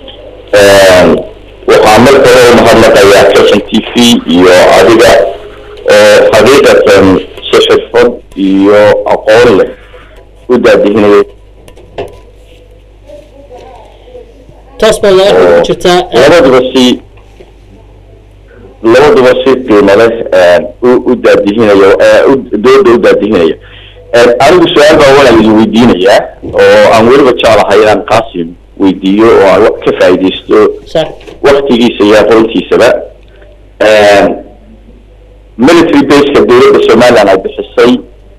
waxaan marka hore umahadnaqayaa kalson t v iyo adiga oo xaqiiqatan si xirfad iyo aqoon leh u daadihinaya toos baa laga ku jirtaa labaduba si labaduba si qiimo leh u daadihinayo dooda u daadihinayo anigu su-aal baa walaal idin weydiinayaa oo aan weliba jeclahay inaan qaasim weydiiyo oo aan ka faa'iidaysto waktigiisa iyo aqoontiisaba military baseka dowladda somaliland ay bixisay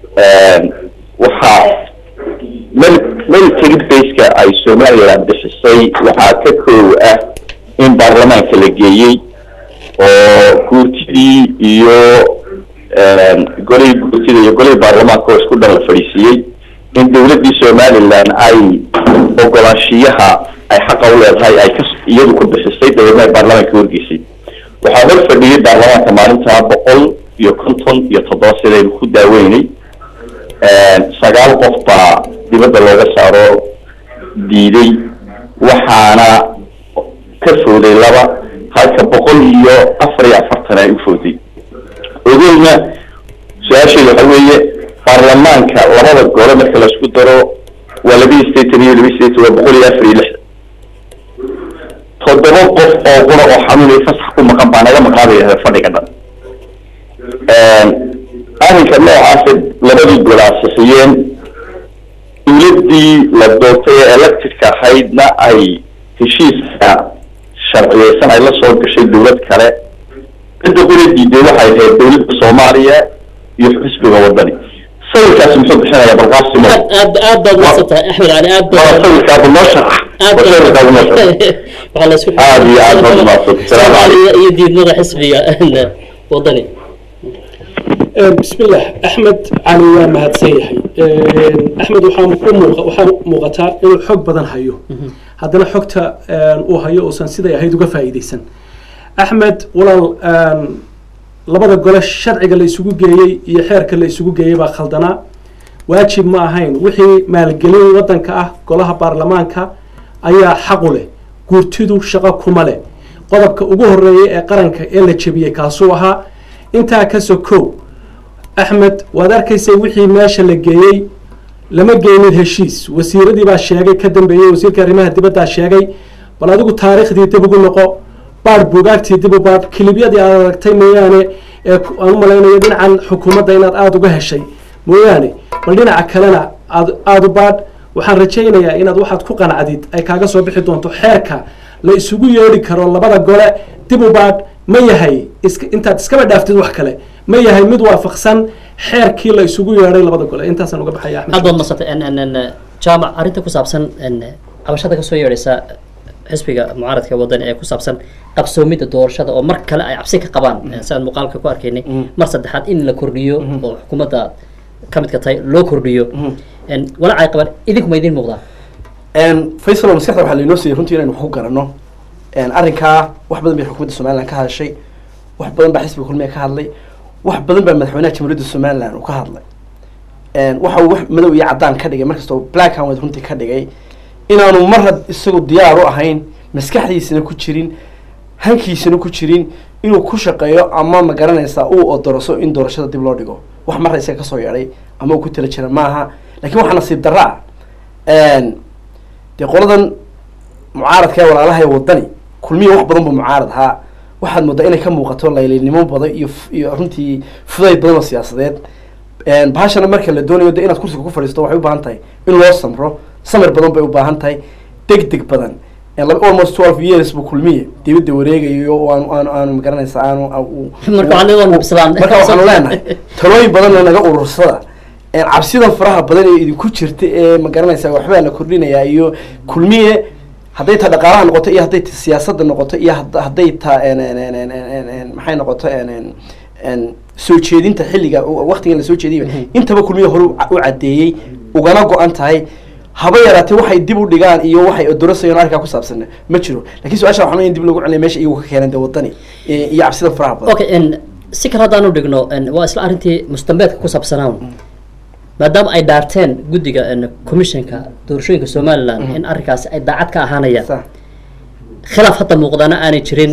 waxaa military baseka ay somaliland bixisay waxaa ka koow ah in baarlamaanka la geeyey oo guurtidii iyo golihii guurtida iyo golihii baarlamaanka oo isku dhan la fadhiisiiyey in dowladdii somaliland ay ogolaanshiyaha ay xaqa u leedahay ay ka iyadu ku bixisay dabeedna ay baarlamaanka horgeysay waxaa hor fadhiyey baarlamaanka maalintaa boqol iyo konton iyo toddoba sidaynu ku daaweynay sagaal qof baa dibadda looga saaro diiday waxaana ka fooday laba halka boqol iyo afar iyo afartan ay u fooday ogeyna su-aasheeda waxa weeye baarlamaanka labada gole marka laisku daro waa labadii state iyo labadii state waa boqol iyo afar iyo lixdan toddoba qof oo qura oo xanuunay fasax ku maqan baa naga maqaadaya fadhiga dhan arrinka noocaas labadii gole asixiyeen dowladdii la doortay ee electedka ahaydna ay heshiiska sharciyeysan ay la soo gashay dowlad kale cidda qura diiday waxay ahayd dowladda soomaaliya iyo xisbiga wadani sawirkaas muxuu bixinayaa balqaasimo aad aad baad masantahay axmed cali aad baad sawirkaas noo sharax sawirkaas noo sharax waxaa la isku aad iyo aad baad masantahay soomaaliya iyo diidmada xisbiga wadani بسم الله أحمد علي ومهد سيحي أحمد وحام وحام مغتا إنه حق بدن هيو هذا حقته وهيو وسن سيدا هيدو كفايدة سن أحمد ولا لبض الجل الشرع اللي يسوق جاي يحرك اللي يسوق جاي بخلدنا واجب ما هين وحي مال الجليل وطن كأه قلها برلمان كا أيها حقله قرتدو شقة كمله قدك أجوه الرئي قرنك إلا تشبيه كاسوها أنت كسكو أحمد وذاك يسوي ماشى للجاي لما جاي من هالشيس وسيرة دي بعشياء كدم بيه وسير كريمة دي بدأ عشياء بلا دوك تاريخ دي تبغى نقو بار بوجات دي تبغى بار كليبيا دي على تيم يعني أنا ملانا يدين عن حكومة دينات عادوا به هالشيء مو يعني بلدنا عكلنا عادوا بعد وحنرجينا يا إن واحد كوكان عديد أي كاجا صبح دون تحركه لا يسوقوا يوري كرول لا بدأ قوله تبغى بعد ما يهي إسك أنت تسكب دافتي وحكله ما يهي مد وافقسن حير كيلا يسوقوا يوري لا بدأ قوله أنت سنوقف بحياة أحمد هذا المصط إن إن إن جامع أريد كوسابسن إن أبشرك كسوي يوريسا حسبك معارض كوضن أي كوسابسن قبسوميد الدور شذا أو مركلة أي عبسك قبان إنسان مقالك كواركيني مرصد حد إن لكورديو وحكومة كمت كتاي لو كورديو إن ولا عاقبا إذيكم يدين مقدار إن فيصل المسكت وحلي نفسي هنتي لأنه حقوق إنه إن أرنكا واحد بدن بحكومة الصومال كهذا الشيء واحد بدن بحسب كل ما كهذا واحد بدن بمدحونات جمهورية الصومال وكهذا إن واحد واحد مدو يعدان كذا مركز تو بلاك هاون هنتي كذا إن أنا مرة السوق ديار روحين مسكحي سنة كتشرين هنكي سنة كتشرين إنه كشقيا أمام مقارنة يسا أو الدراسة إن دراسة دبلوديجو واحد مرة يسا كسوي عليه أما كنت لشنا معها لكن واحد نصيب درع إن يقولون معارض كي ولا لها يوضني كل مية واحد بدن بمعارض ها واحد مدعينا كم وقتون لا يلي نمو بدأ يف يرنتي فضي بدن السياسات إن بهاش أنا مركل الدنيا ودينا كرسي كفر يستوى حيو بهانتاي إن الله سمره سمر بدن بيو بهانتاي دق دق بدن يعني لو almost twelve years بكل مية تبدي وريجي يو أنا أنا أنا مقارنة سأنا أو مركو عليه وانا بسلام مركو على لنا تروي بدن لنا جو الرصاصة إن عبسيدا فرحة بدن يدي كتشرت مقارنة سوا حبانا كلنا يا يو كل مية هديت هذا قرار نقطة إيه هديت السياسة النقطة إيه هديت إن إن إن إن إن محي نقطة إن إن إن سوتشي دي أنت حلقة وقت اللي سوتشي دي أنت بكل مية هرو وعدي وجناقو أنت هاي هبايراتي waxay dib u dhigaan iyo waxay odorasayeen arka ku saabsan ma jiro laakiin su'aasha waxaan in dib lagu celiyo meesha iyagu ka keenan wadani iyo cabsida faraha badan okay in si kala hadaan u dhigno waa isla arintii mustambeedka ku saabsanaa maadaama ay daarteen guddiga commissionka doorashooyinka Soomaaliland in arrinkaas ay daacad ka ahaanayaan khilaaf hadda muuqdana aanay jirin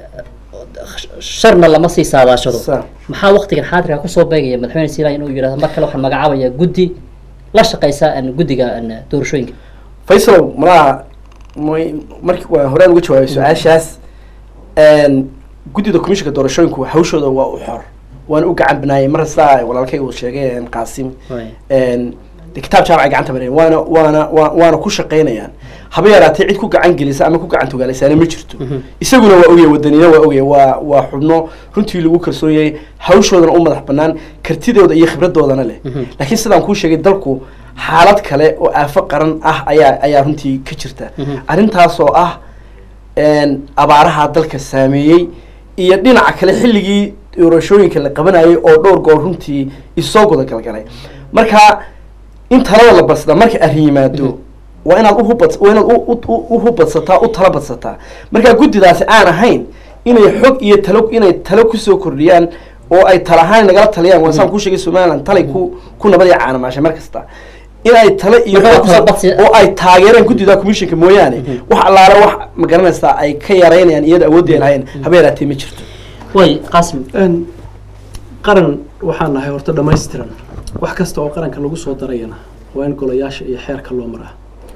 sharna lama sii saadaashado maxaa waqtigan xaadirka ku soo beegaya madaxweyne Siilay inuu yiraahdo markale waxaan magacaabaya guddi لا شقيسة أن جودجا أن دورشوينج. فيصل مرا مرك وهران وجهه سؤال شاس أن guddida commissionka doorashooyinku hawshooda waa u xor waana u gacan banaayay mar saa walaalkay uu sheegay qaasim een kitaab jaamaca gacanta mareen waana waana waana ku shaqeynayaan haba yaraatay cid ku gacan gelisa ama ku gacan tugaalaysaana ma jirto isaguna waa ogyahay wadanina waa ogyahay waa waa xubno runtii lagu kalsoon yahay hawshoodana u madax banaan kartidooda iyo khibradoodana leh laakiin sidaan ku sheegay dalku xaalad kale oo aafo qaran ah ayaa ayaa runtii ka jirta arrintaas oo ah een abaaraha dalka saameeyay iyo dhinaca kale xilligii doorashooyinka la qabanayay oo dhowr goor runtii isoo goda galgalay marka in talada la barsada marka arrin yimaado waa inaad uhubad waa inaad u hubadsataa u tala badsataa marka guddidaasi aan ahayn inay xog iyo talo inay talo kusoo kordhiyaan oo ay talahaan nagala taliyaan waan saan ku sheegay Soomaaliland talay ku ku nabad iyo caanamaasha mar kasta inay talo iyo oo ay taageeraan guddida commissionka mooyaane wax allaala wax ma garanaysaa ay ka yareynayaan iyada awoodeen lahayn habeeraatay ma jirto way qaasim een qaran waxaan nahay horta dhameystiran wax kasta oo qaranka lagu soo darayna waa in golayaasha iyo xeerka loo maraa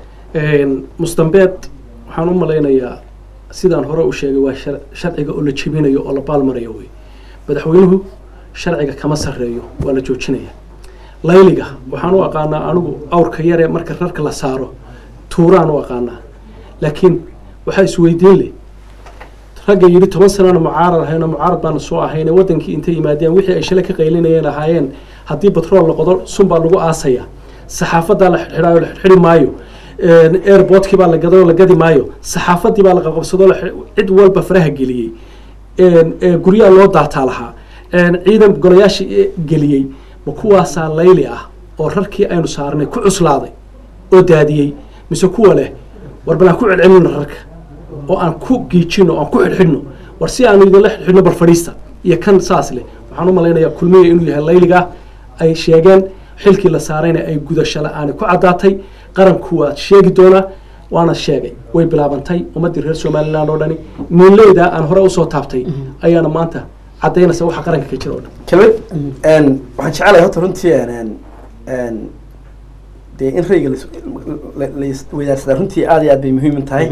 een mustambeed waxaan u maleynayaa sidaan hore u sheegay waa sharciga oo la jibinayo oo la baalmarayo way madaxweynuhu sharciga kama sareeyo waa la joojinaya layliga waxaan u aqaanaa anigu awrka yare marka rarka la saaro tuuraan u aqaanaa laakiin waxa isweydiin leh ragga yiri toban sano mucaarad ahayna mucaarad baan soo ahayna wadankii intay yimaadeen wixii ay shalay ka qaylinayeen ahaayeen haddii batrool la qodo sunbaa lagu aasaya saxaafadda la xidhaayo la xidhi maayo airportkii baa la gado la gadi maayo saxaafaddii baa la qabsado cid walba faraha geliyey guryaha loo daataa lahaa ciidan golayaasha geliyey ma kuwaasaa layli ah oo rarkii aynu saarnay ku cuslaaday oo daadiyey mise kuwa leh war bal aan ku celcelino rarka oo aan ku giijino aan ku xidhxidhno war si aanu idinla xidhxidhno bal fadhiista iyo kan saas leh waxaan u malaynayaa kulmiya inuu yahay layliga ay sheegeen xilkii la saarayna ay gudasho la'aani ku caddaatay qaranku waa sheegi doonaa waana sheegay way bilaabantay ummaddii reer Somaliland oo dhani niinleyda aan hore usoo taabtay ayaana maanta caddaynaysa waxa qaranka ka jira oo dhan kelmad een waxaan jecelahay horta runtii een een dee in rayga la weydaarsada runtii aad iyo aad bay muhiim u tahay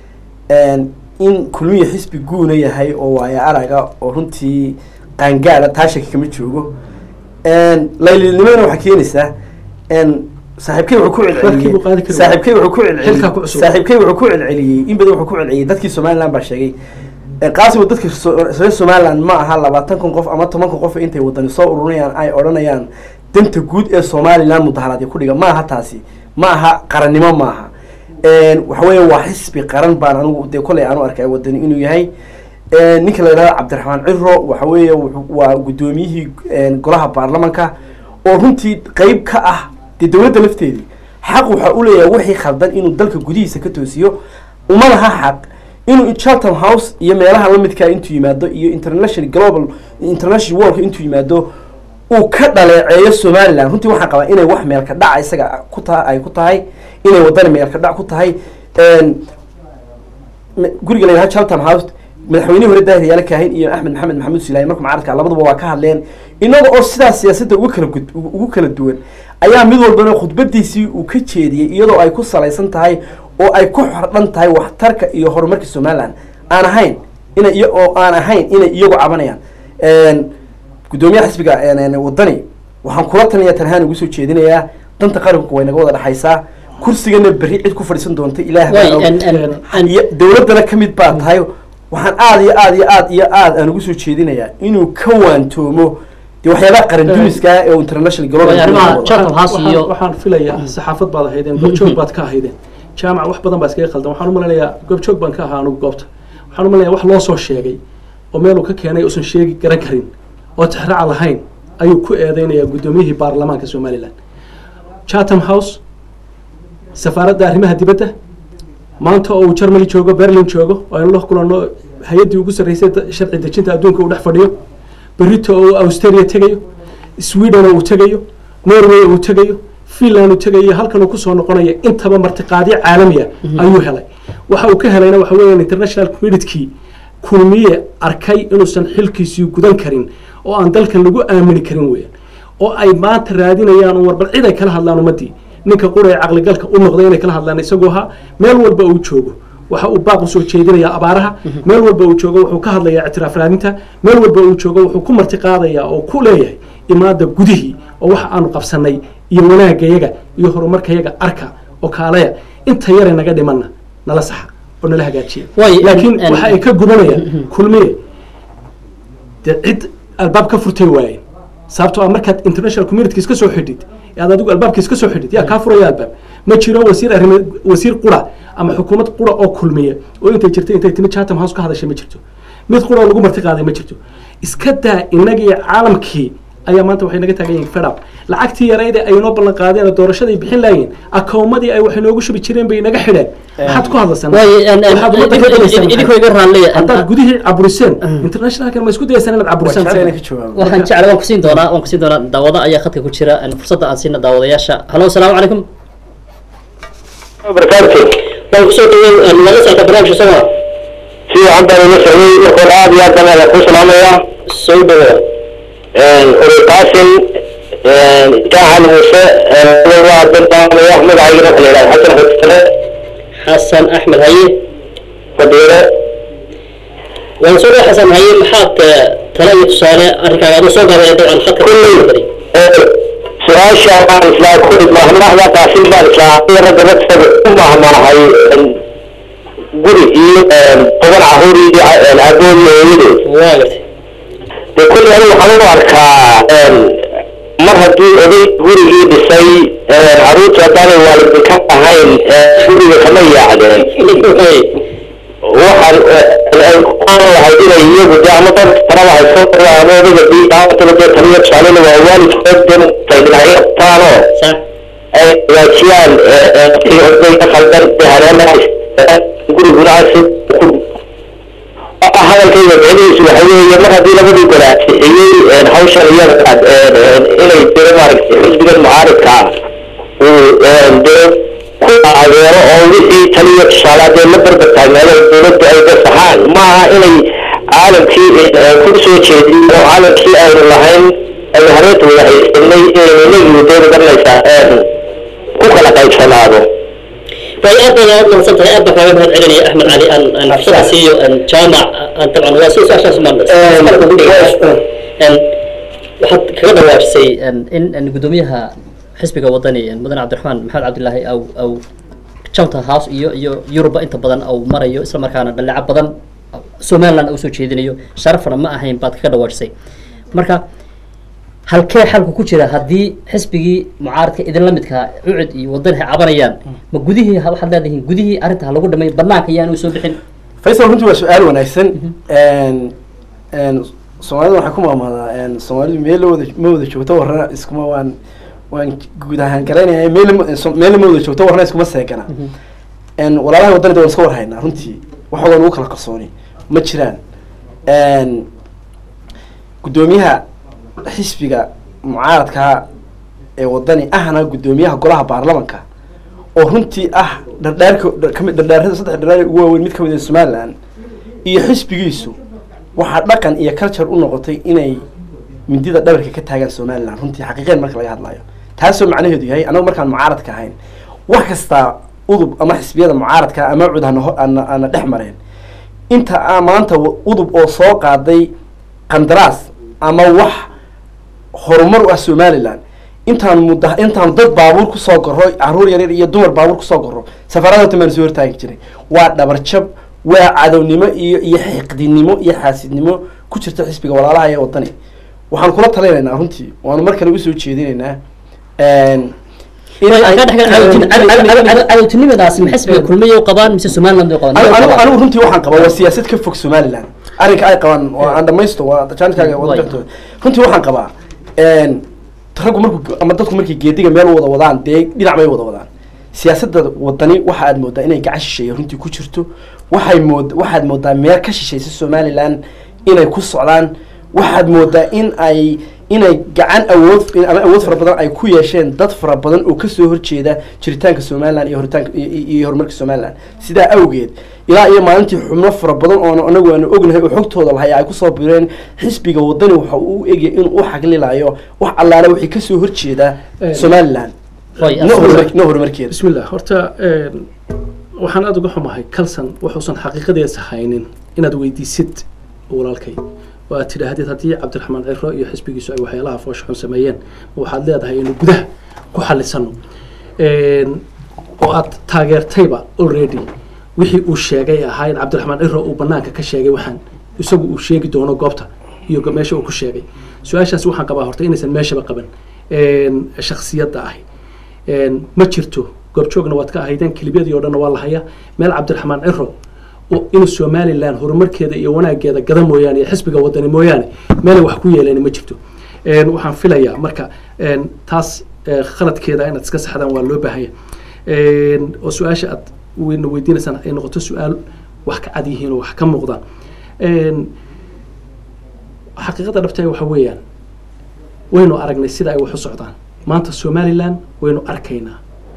een in kulmiye xisbi guuna yahay oo waaya araga oo runtii qaangaada taashaka kama joogo een laylinimada waxa keenaysa een saaxiibkay wuxuu ku celceliyay saaxiibkay wuxuu ku celceliyay saaxiibkay wuxuu ku celceliyay in badan wuxuu ku celceliyay dadkii Soomaaliland baa sheegay qaasimo dadka reer Soomaaliland ma aha labaatan kun qof ama toban kun qof intay wadani soo ururayaan ay oranayaan danta guud ee Soomaaliland mudaharaad ku dhiga ma aha taasi ma aha qarannimo ma aha een waxa weeye waa xisbi qaran baan anigu de kulay aanu arkay wadani inuu yahay een ninka la yiraahdo Cabdiraxmaan Cirro waxa weeye waa gudoomiyihii golaha baarlamaanka oo runtii qayb ka ah dawladda lafteedii xaq waxa uu leeyahay wixii khaldan inuu dalka gudihiisa ka toosiyo uma laha xaq inuu Chatham House iyo meelaha la midka intuu yimaado iyo international global international world intuu yimaado uu ka dhaleeceeyo Somaliland runtii waxa qaba inay wax meel ka dhac isaga ku tahay ay ku tahay inay waddan meel ka dhac ku tahay een guriga leeyahay Chatham House madaxweynaha hore daahir yaala kaahin iyo Axmed Maxamed Maxamuud Silaay markuu mucaaradka labaduba waa ka hadleen inaga oo sidaas siyaasadda ugu kala ugu kala duwan ayaa mid walba khudbadiisii uu ka jeediyay iyadoo ay ku salaysan tahay oo ay ku xordhan tahay waxtarka iyo horumarka Somaliland aan ahayn ina iyo oo aan ahayn ina iyagu cabanayaan een gudoomiyaha xisbiga een wadani waxaan kula talinayaa tarhaan ugu soo jeedinayaa danta qaranku way naga wada dhaxaysaa kursigana bari cid ku fadhiisan doonta ilaahay dawladana kamid baa tahay waxaan aad iyo aad iyo aad iyo aad aan ugu soo jeedinayaa inuu ka waantoomo de waxyaabaha qaran dumiska ee international global waxaan filayaa saxaafad baad ahaydeen goobjoog baad ka ahaydeen jaamac wax badan baa iskaga khaldan waxaan u maleynayaa goobjoog baan ka ahaa anigu goobta waxaan u maleynayaa wax loo soo sheegay oo meel uu ka keenay uusan sheegi garan karin oo tixraac lahayn ayuu ku eedeynayaa gudoomiyihii baarlamaanka Somaliland Chatham House safaaradda arrimaha dibadda maanta oo Germany joogo Berlin joogo oo aynu la kulano hay'adii ugu sareysay sharci dejinta adduunka u dhex fadhiyo berito oo Australia tagayo Sweden oo tagayo Norway oo tagayo Finland oo tagayo halkan uu ku soo noqonayo intaba martiqaadiye caalami ah ayuu helay waxa uu ka helayna waxa weeyaan international community kulmiye arkay inuusan xilkiisii gudan karin oo aan dalkan lagu aamini karin weeyaan oo ay maanta raadinayaan warbal cid ay kala hadlaan umadii ninka quray aqli galka u noqday inay kala hadlaan isagoo ha meel walba uu joogo waxa uu baaq u soo jeedinayaa abaaraha meel walba uu joogo wuxuu ka hadlayaa ictiraaf raadinta meel walba uu joogo wuxuu ku marti qaadayaa oo ku leeyahay imaada gudihii oo waxa aanu qabsanay iyo wanaagayaga iyo horumarkayaga arka oo kaalaya inta yare naga dhimanna nala saxa oo nala hagaajiya laakiin waxa ay ka gubanayaan kulmiye dee cid albaab ka furtay waayeen sababtoo ah markaad international community iska soo xidhid aad adigu albaabka iska soo xidhid yaa kaa furaya albaab ma jiro wasiir arrimo wasiir qura ama xukuumad qura oo kulmiya oo intay jirtay intay timi Chatham House ka hadashay ma jirto mid qura oo lagu marti qaaday ma jirto iska daa inagii caalamkii ayaa maanta waxay naga taagan yihiin fedab lacagtii yarayda ay noo ballan qaadeen doorashada ay bixin laayeen akoomadii ay wax inoogu shubi jireen bay naga xidheen maxaad ku hadlaysan idinko iga raalliya haddaad gudihii caburiseen internationalkan ma isku dayaysaan inaad caburisaan waxaan jeclay waan kusiin doonaa waan kusiin doonaa daawada ayaa khadka ku jira fursadda aan siina daawadayaasha halo asalaamu calaykum barakaatu waan kusoo dhawey nala socota barnaamijka sama si wacan baan ila socday markood aad iyo aad baan ala ku salaamayaa soo dhawo ururkaasin gacan muuse waa dadbaamaya magacayga waxa la yidhaha xasan xusare xasan axmed haye fadhiire waan soo dhawa xasan haye maxaad tala iyo tusaale arrinkaaga adoo soo gaabaya dabcan khadka kulley su-aasha baan islaa kulli mahmahda qaasin baan islaa ragga ragsaga u mahmaahay guri iyo toban caruur iyo agoon iyo hooyadeed waa gartay dee kulli anigu waxaan u arkaa mar haddii oday gurigii dhisay caruurta haddaanay waalidin ka ahayn guriga kama yaacdeen waxaan lahay inay iyagu dee ama dadka talada hayso ama odayga diidaataba dee taliya tusaalena waa waalidkood dentay dhinacyo qabtaanoo ay hagaajiyaan oday ka khaldan dee hareemaha guriguna hadalkayga micnihiisu waxa weeye mar haddii labadii golaasixiyey hawshan iyada inay dee maaragtay xisbigan mucaaridka ah uu dee ku adeero oo wixii taliya tusaale dee la barbar taagnaado dowladda ay dasaxaan maaha inay caalamkii ku soo jeediyo oo caalamkii aynu lahayn aynu hareenta wada haysanay inaynu inagii dee garanaysaa ku kala qaybsanaado way aad baad aad lansan tahay aad baa kaaga mahad celinaya axmed cali aan aan fursada siiyo jaamac dabcan waa soo saashaas maan marka ugu dhigay waxaad kaga dhawaajisay in gudoomiyaha xisbiga wadani mudane cabdiraxmaan maxamed cabdilaahi aw aw Chatham House iyo iyo Yuruba inta badan aw marayo isla markaana dhalinyaro badan Somaliland uu soo jeedinayo sharafna ma ahayn baad kaga dhawaajisay marka halkee xalku ku jira haddii xisbigii mucaaradka idin la midka ucud iyo wadan ay cabanayaan ma gudihii waxaad leedahay gudihii arrinta lagu dhamay banaanka ayaan u soo bixin Faisal runtii waa su'aal wanaagsan een een Soomaalidu waxay ku maamulaa een Soomaalidu meel wada ma wada joogto warna iskuma waan waan guud ahaan garanayay meel meel ma wada joogto warna iskuma seegana een walaalaha wadada waan iska warhaynaa runtii waxa waan ugu kala qarsooni ma jiraan een gudoomiyaha xisbiga mucaaradka ee wadani ahna gudoomiyaha golaha baarlamaanka oo runtii ah dhardhaarka kamid dhardhaarada saddex dhardhaar ugu waaweyn mid kamid ah Somaliland iyo xisbigiisu waxa dhaqan iyo culture u noqotay inay mindida dhabarka ka taagan Somaliland runtii xaqiiqeen marka laga hadlayo taasoo macnaheedu yahay anagu markaan mucaaradka ahayn wax kasta udub ama xisbiyada mucaaradka ama cudana ana dhex mareen inta maanta udub oo soo qaaday qandaraas ama wax horumar u ah Somaliland intaan muddo intaan dad baabuur ku soo goro caruur yar iyo dumar baabuur ku soo goro safarada tamaan soo hortaagi jiray waa dhabar jab waa cadownimo iyo iyo xiqdinimo iyo xaasidnimo ku jirta xisbiga walaalaha ee wadani waxaan kula taleynaynaa runtii waan mar kale u soo jeedinaynaa een cadowtinimadaas ma xisbiga kulmiye u qabaan mise Somaliland u qabaan anigu runtii waxaan qabaa waa siyaasad ka fog Somaliland arrinka ay qabaan oo aan dhamaysto waa jaantkaaga wadada runtii waxaan qabaa een raggu markuu ama dadku markii geediga meel wada wadaan dee dhinac bay wada wadaan siyaasadda wadani waxa aad moodaa inay gacan shisheeye runtii ku jirto waxay mood waxaad moodaa meel ka shisheeysa Somaliland inay ku socdaan waxaad moodaa in ay inay gacan awood ama awood fara badan ay ku yeesheen dad fara badan oo ka soo horjeeda jiritaanka Somaliland iyo horitaanka iyo horumarka Somaliland sida awgeed ilaa iyo maalintii xubno fara badan oo anagu aan ognahay oo xogtooda lahay ay ku soo biireen xisbiga wadani waxa uu eegay in uu xaqlilayo wax allaale wixii ka soo horjeeda Somaliland no horumarkeeda bismillah horta waxaan aad uga xumahay kalsan wuxuusan xaqiiqadeesa haynin inaad weydiisid walaalkay oo aad tidhaahdid haddii cabdiraxmaan ciro iyo xisbigiisu ay waxyaalaha fooshaxun sameeyeen waxaad leedahay inuu gudaha ku xalisano oo aad taageertayba already wixii uu sheegay ahaa in cabdiraxmaan ciro uu banaanka ka sheegay waxaan isagu uu sheegi doono goobta iyo meesha uu ku sheegay su-aashaas waxaan qabaa horta inaysan meeshaba qaban shakhsiyadda ahi ma jirto goobjoogna waad ka ahaydeen kilibyadii oo dhanna waa la hayaa meel cabdiraxmaan ciro inuu somalilan horumarkeeda iyo wanaageeda gada mooyaane iyo xisbiga wadani mooyaane meelay wax ku yeeleen ma jirto waxaan filayaa marka taas khaladkeeda inaad iska saxdaan waa loo baahanya oo su-aasha aad weyna weydiinaysaan ay noqoto su-aal wax ka cad yihiin oo wax ka muuqdaan xaqiiqada dhabtay waxa weeyaan waynu aragnay sida ay wax u socdaan maanta somalilan waynu arkaynaa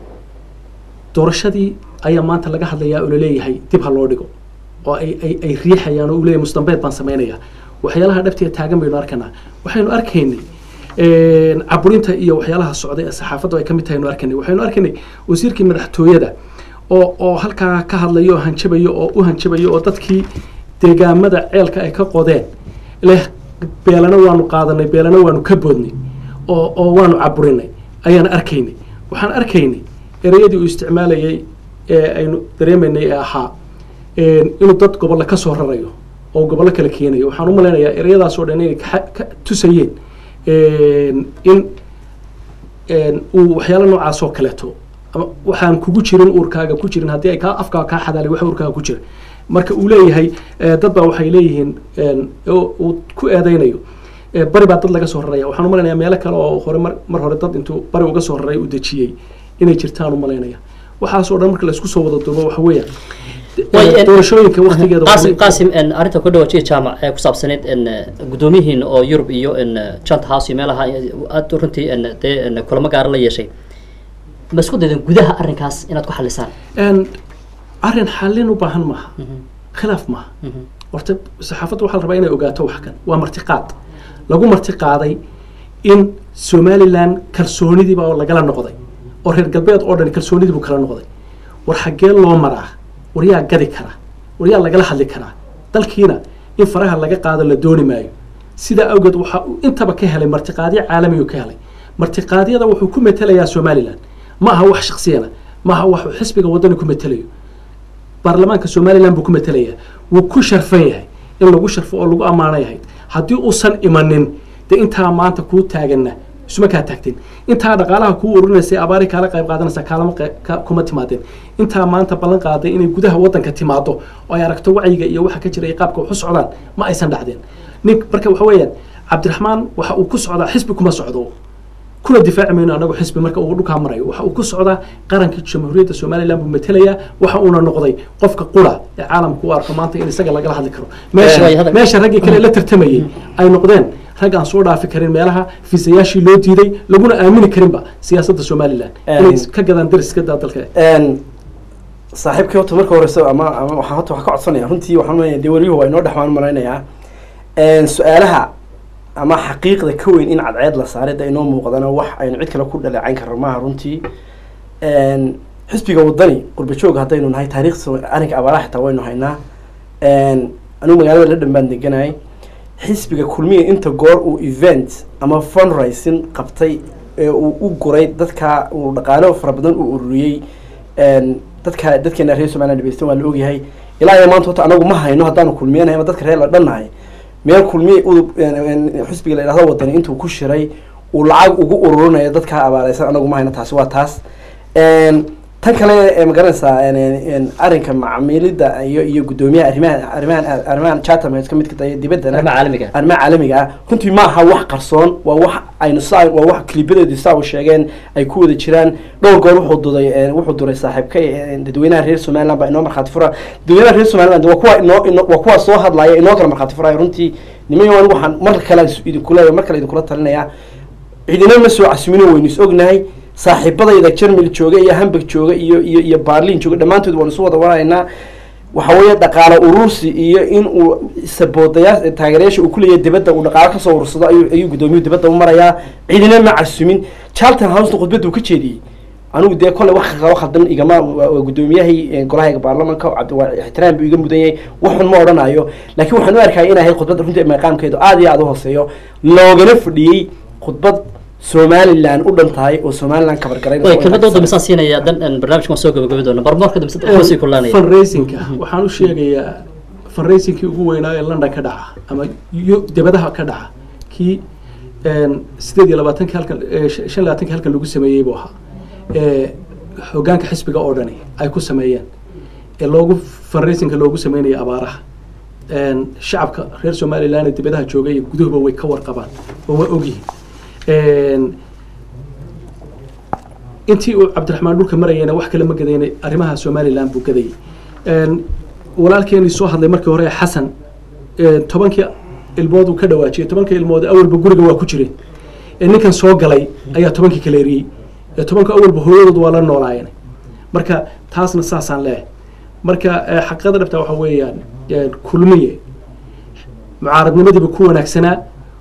doorashadii ayaa maanta laga hadlayaa oo laleeyahay dib ha loo dhigo oo ay ay ay riixayaan oo uu leeyahay mustambeed baan samaynayaa waxyaalaha dhabtiga taagan baynu arkaynaa waxaynu arkaynay caburinta iyo waxyaalaha socday ee saxaafaddu ay ka mid tahay aynu arkaynay waxaynu arkaynay wasiirkii madaxtooyada oo oo halkaa ka hadlayo oo hanjabayo oo u hanjabayo oo dadkii deegaamada ceelka ay ka qodeen leh beelana waanu qaadanay beelana waanu ka boodnay oo oo waanu caburinay ayaan arkaynay waxaan arkaynay ereyadii uu isticmaalayay ee aynu dareemaynay ee ahaa inuu dad gobolle ka soo rarayo oo gobollo kala keenayo waxaan u malaynayaa ereyadaas oo dhan inay ka tusayeen in uu waxyaalo noocaas oo kaleeto waxaan kugu jirin uurkaaga ku jirin haddii ay kaa afkaaga kaa xadaalay wax uurkaaga ku jira marka uu leeyahay dad baa waxay leeyihiin uu ku eedaynayo bari baa dad laga soo raraya waxaan u malaynayaa meelo kale oo hore mar hore dad intuu bari uga soo raray uu dejiyey inay jirtaan u malaynaya waxaas oo dhan marka la isku soo wada duubo waxa weeyaan doorashooyinka waqtigeeda qaasim qaasim in arrinta ku dhawaajiyay jaamac ee ku saabsaneyd in gudoomiyihiin oo Yurub iyo in Chant House iyo meelaha aad runtii in dee kulamo gaar la yeeshay ma isku daydan gudaha arrinkaas inaad ku xalisaan een arrin xalin u baahan maaha khilaaf maaha horta saxaafaddu waxaa la rabaa inay ogaato wax kan waa martiqaad lagu martiqaaday in Somaliland kalsoonidii baa lagala noqday oo reer galbeed oo dhan kalsoonidii buu kala noqday war xagee loo maraa war yaa gadi kara war yaa lagala hadli karaa dalkiina in faraha laga qaado la dooni maayo sida awgeed waxa uu intaba ka helay martiqaadiyo caalami oo ka helay martiqaadiyada wuxuu ku metelayaa Somaliland ma aha wax shakhsiyana ma aha wax xisbiga wadani ku metelayo baarlamaanka Somaliland buu ku metelayaa wuu ku sharfan yahay in lagu sharfo oo lagu amaano yahay haddii uusan imanin de intaa maanta ku taagana isma ka tagtin inta dhaqaalaha ku ururinaysa abaari kala qayb qaadanaysa kaalmo kuma timaadeen inta maanta balan qaaday inay gudaha wadanka timaado oo ay aragto wacyiga iyo waxa ka jira qaabka wax u socdaan ma aysan dhacdeen nin marka waxa weeyaan Cabdiraxmaan waxa uu ku socdaa xisbi kuma socdo kuna difaac meeyna anagu xisbi marka uu dhulka marayo waxa uu ku socdaa qaranka Jamhuuriyadda Soomaaliland buu metelaya waxa uu noqday qofka qura ee caalamku u arko maanta in isaga laga hadli karo meesha meesha ragii kale la tartamayay ay noqdeen rag aan soo dhaafi karin meelaha fiisayaashii loo diiday laguna aamini karinba siyaasadda Somaliland inay ka gadaan dariska dalka een saaxiibkii horta marka hore ama ama waxa horta wax ka codsanayaa runtii waxaan leeyahay dewariyuhu waa inoo dhaxmaan maraynayaa een su'aalaha ama xaqiiqda ka weyn in cadceed la saaray inoo muuqdana wax aynu cid kale ku dhaleecayn karno maaha runtii een xisbiga wadani qurba joog hadaynu nahay taariikhda arrinka abaaraha taa waynu haynaa een anu magaalada la dhanbaan deganahay xisbiga kulmiye inta goor uu event ama fundraising qabtay ee uu u guray dadka uu dhaqaale fara badan u ururiyay een dadka dadkeena reer Soomaaliland dhibaystaan waa la ogyahay ilaa iyo maanta anagu ma hayno hadaan kulmiyanahay ama dadka reer la dhannahay meel kulmiye uu xisbiga la yiraahdo wadani intuu ku shiray uu lacag ugu ururinayo dadka abaaraysan anagu ma hayno taasi waa taas een tan kale ee magaranaysa een arrinka macaamilida iyo iyo gudoomiyaha arrimaha arrimaha arrimaha chatham ee kamid ka tahay dibadda arrimaha caalamiga arrimaha caalamiga runtii ma aha wax qarsoon waa wax aynu saayn waa wax klibadeedu saaw sheegeen ay ku wada jiraan dhowr goor wuxuu duday wuxuu duray saaxiibka dadweynaha reer Soomaaliland baa inoo marxad fura dadweynaha reer Soomaaliland waa kuwa inoo waa kuwa soo hadlaya inoo kala marxad fura runtii niman waxaan mar kale idinku leeyahay mar kale idinku la talinayaa ciidina ma soo casmino weynu is ognahay saaxiibadayda Germany jooga iyo Hamburg jooga iyo iyo iyo Berlin jooga dhamaantood waan soo wada waraynaa waxa weeye dhaqaale urursi iyo in uu saboodaya taageerayaasha uu kuleeyahay dibadda uu dhaqaale ka soo urursado ayuu ayuu gudoomiye dibadda u marayaa ciidina ma casumin Charlton House khudbadu ka jeediyay anigu dee kole wax qabo khaldan igama gudoomiyahay golaha baarlamaanka cabdi ixtiraam buu iga mudan yahay waxun ma odhanayo laakiin waxaan u arkaa inay ahayd khudbad runtii maqaamkeedu aad iyo aad u hooseeyo loogana fadhiyey khudbad Somaliland u dhantahay oo Somaliland ka bargareynayso way kelmad wada misaasiinaya dan barnaamijka soo gabagabay doona barnaamijka dambe saddex xusii kulanaya fundraising-ka waxaan u sheegayaa fundraising-kii ugu weynaa ee London ka dhaca ama dibadaha ka dhaca kii sideed iyo labaatan halkan shan iyo labaatan halkan lagu sameeyay buu ahaa ee hoggaanka xisbiga oo dhani ay ku sameeyeen ee loogu fundraising-ka loogu sameeyay abaaraha een shacabka reer Somaliland dibadaha joogay iyo gudaha way ka warqabaan oo way ogyihiin intii uu Cabdiraxmaan dhulka marayna wax kale ma gadeynay arrimaha Somaliland buu gaday een walaalkeeni soo hadlay markii hore Xasan ee tobankii ilmood uu ka dhawaajiyay tobankii ilmood awalba guriga waa ku jireen ee ninkan soo galay ayaa tobankii kale eriyay ee tobanka awalba hooyadood waa la noolaayeen marka taasna saasaan leeyahay marka xaqada dhabta waxa weeyaan kulmiye mucaaradnimadiiba ku wanaagsanaa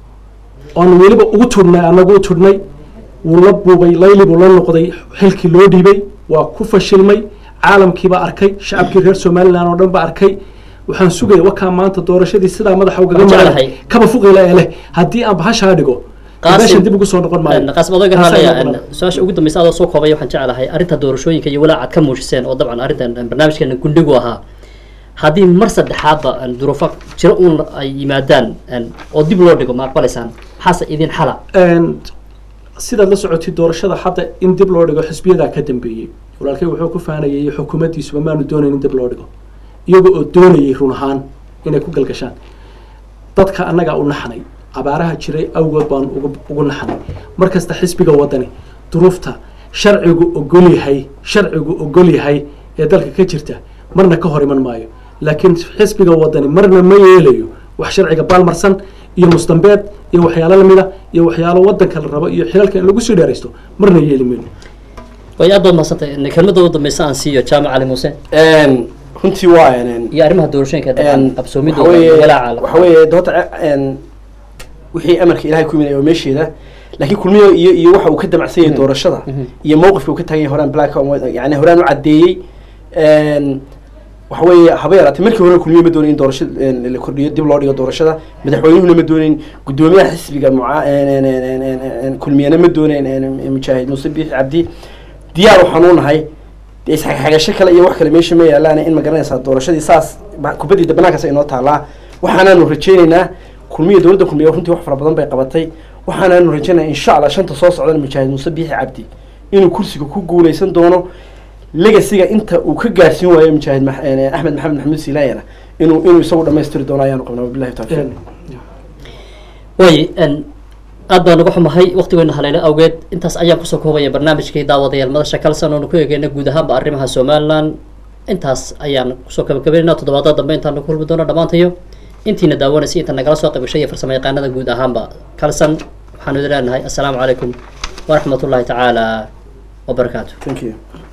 oo weliba ugu turnay anagu turnay wuu la buubay layli buu la noqday xilkii loo dhiibay waa ku fashilmay caalamkii ba arkay shacabkii reer Somaliland oo dhan ba arkay waxaan sugay waxa maanta doorashadii sida madaxa uga maray kaba fuqila leh hadii aan bahasha dhigo qaasim dib ugu soo noqon maayo qaasim odaga halaya su'aasha ugu dambaysa aad soo koobay waxaan jecelahay arinta doorashooyinka iyo walaac ka muujiseen oo dabcan arintan barnaamijkeena gundhigu ahaa hadii mar saddexaadba duruufo jira uun ay yimaadaan oo dib loo dhigo ma aqbalaysaan xasa idin xala een sida la socotay doorashada hadda in dib loo dhigo xisbiyada ka dambeeyay walaalkay wuxuu ku faanayay xukuumaddiisu ma aanu doonayn in dib loo dhigo iyaga oo doonayay run ahaan inay ku galgashaan dadka annaga u naxnay abaaraha jiray awgood baan ugu ugu naxnay markasta xisbiga wadani duruufta sharcigu ogol yahay sharcigu ogol yahay ee dalka ka jirta marna ka hor iman maayo laakiin xisbiga wadani marna ma yeelayo wax sharciga baalmarsan iyo mustambeed iyo waxyaalo lamida iyo waxyaalo wadanka la rabo iyo xilalka in lagu soo dheeraysto marna yeeli mayno way aad baad maasantay in kelmadda ugu dambaysa aan siiyo jaamac Ali Muuse een runtii waa een iyo arrimaha doorashooyinka dabcan absoomida walaaca waxa weeye doota een wixii amarka Ilaahay ku yimid oo meesheeda laakiin kulmiyo iyo iyo waxa uu ka damacsan yahay doorashada iyo mowqifka uu ka tagay horaan black yani horaan u cadeeyay een waxa weeye habeeraatay markii hore kulmiyo ma doonin doorashada la kordhiyo dib loo dhigo doorashada madaxweynuhu ma doonin gudoomiyaha xisbiga kulmiyana ma doonin mujaahid Muuse Biix Cabdi diyaar waxaan u nahay isxaq xagasho kale iyo wax kale meesha ma yaalaan in ma garanaysaa doorashadii saas kubadii dabanaankaas inoo taalaa waxaanaanu rajaynaynaa kulmiyo dowladda kulmiyo runtii wax fara badan bay qabatay waxaanaanu rajaynaynaa insha Allah shanta soo socdana mujaahid Muuse Biix Cabdi inuu kursiga ku guuleysan doono legasiga inta uu ka gaarsiin waayo mujaahid Axmed Maxamed Maxamuud Silaayana inuu inuu isagu dhameystiri doono ayaan qabnaa billahi tawfiiq way an aad baan ugu xumahay waqtigeena haleelay awgeed intaas ayaan ku soo koobaya barnaamijkii daawadayaal madasha kalsan oo ku eegayna guud ahaan arrimaha Somaliland intaas ayaan ku soo kabagabeynaa toddobaadada dambe intaan ku kulmi doono dhamaantayo intiina daawanaysa inta nagala soo qaybgashay farsamo yaqaanada guud ahaanba kalsan waxaan u leeyahay assalaamu calaykum wa rahmatullahi ta'ala wa barakatuh. Thank you.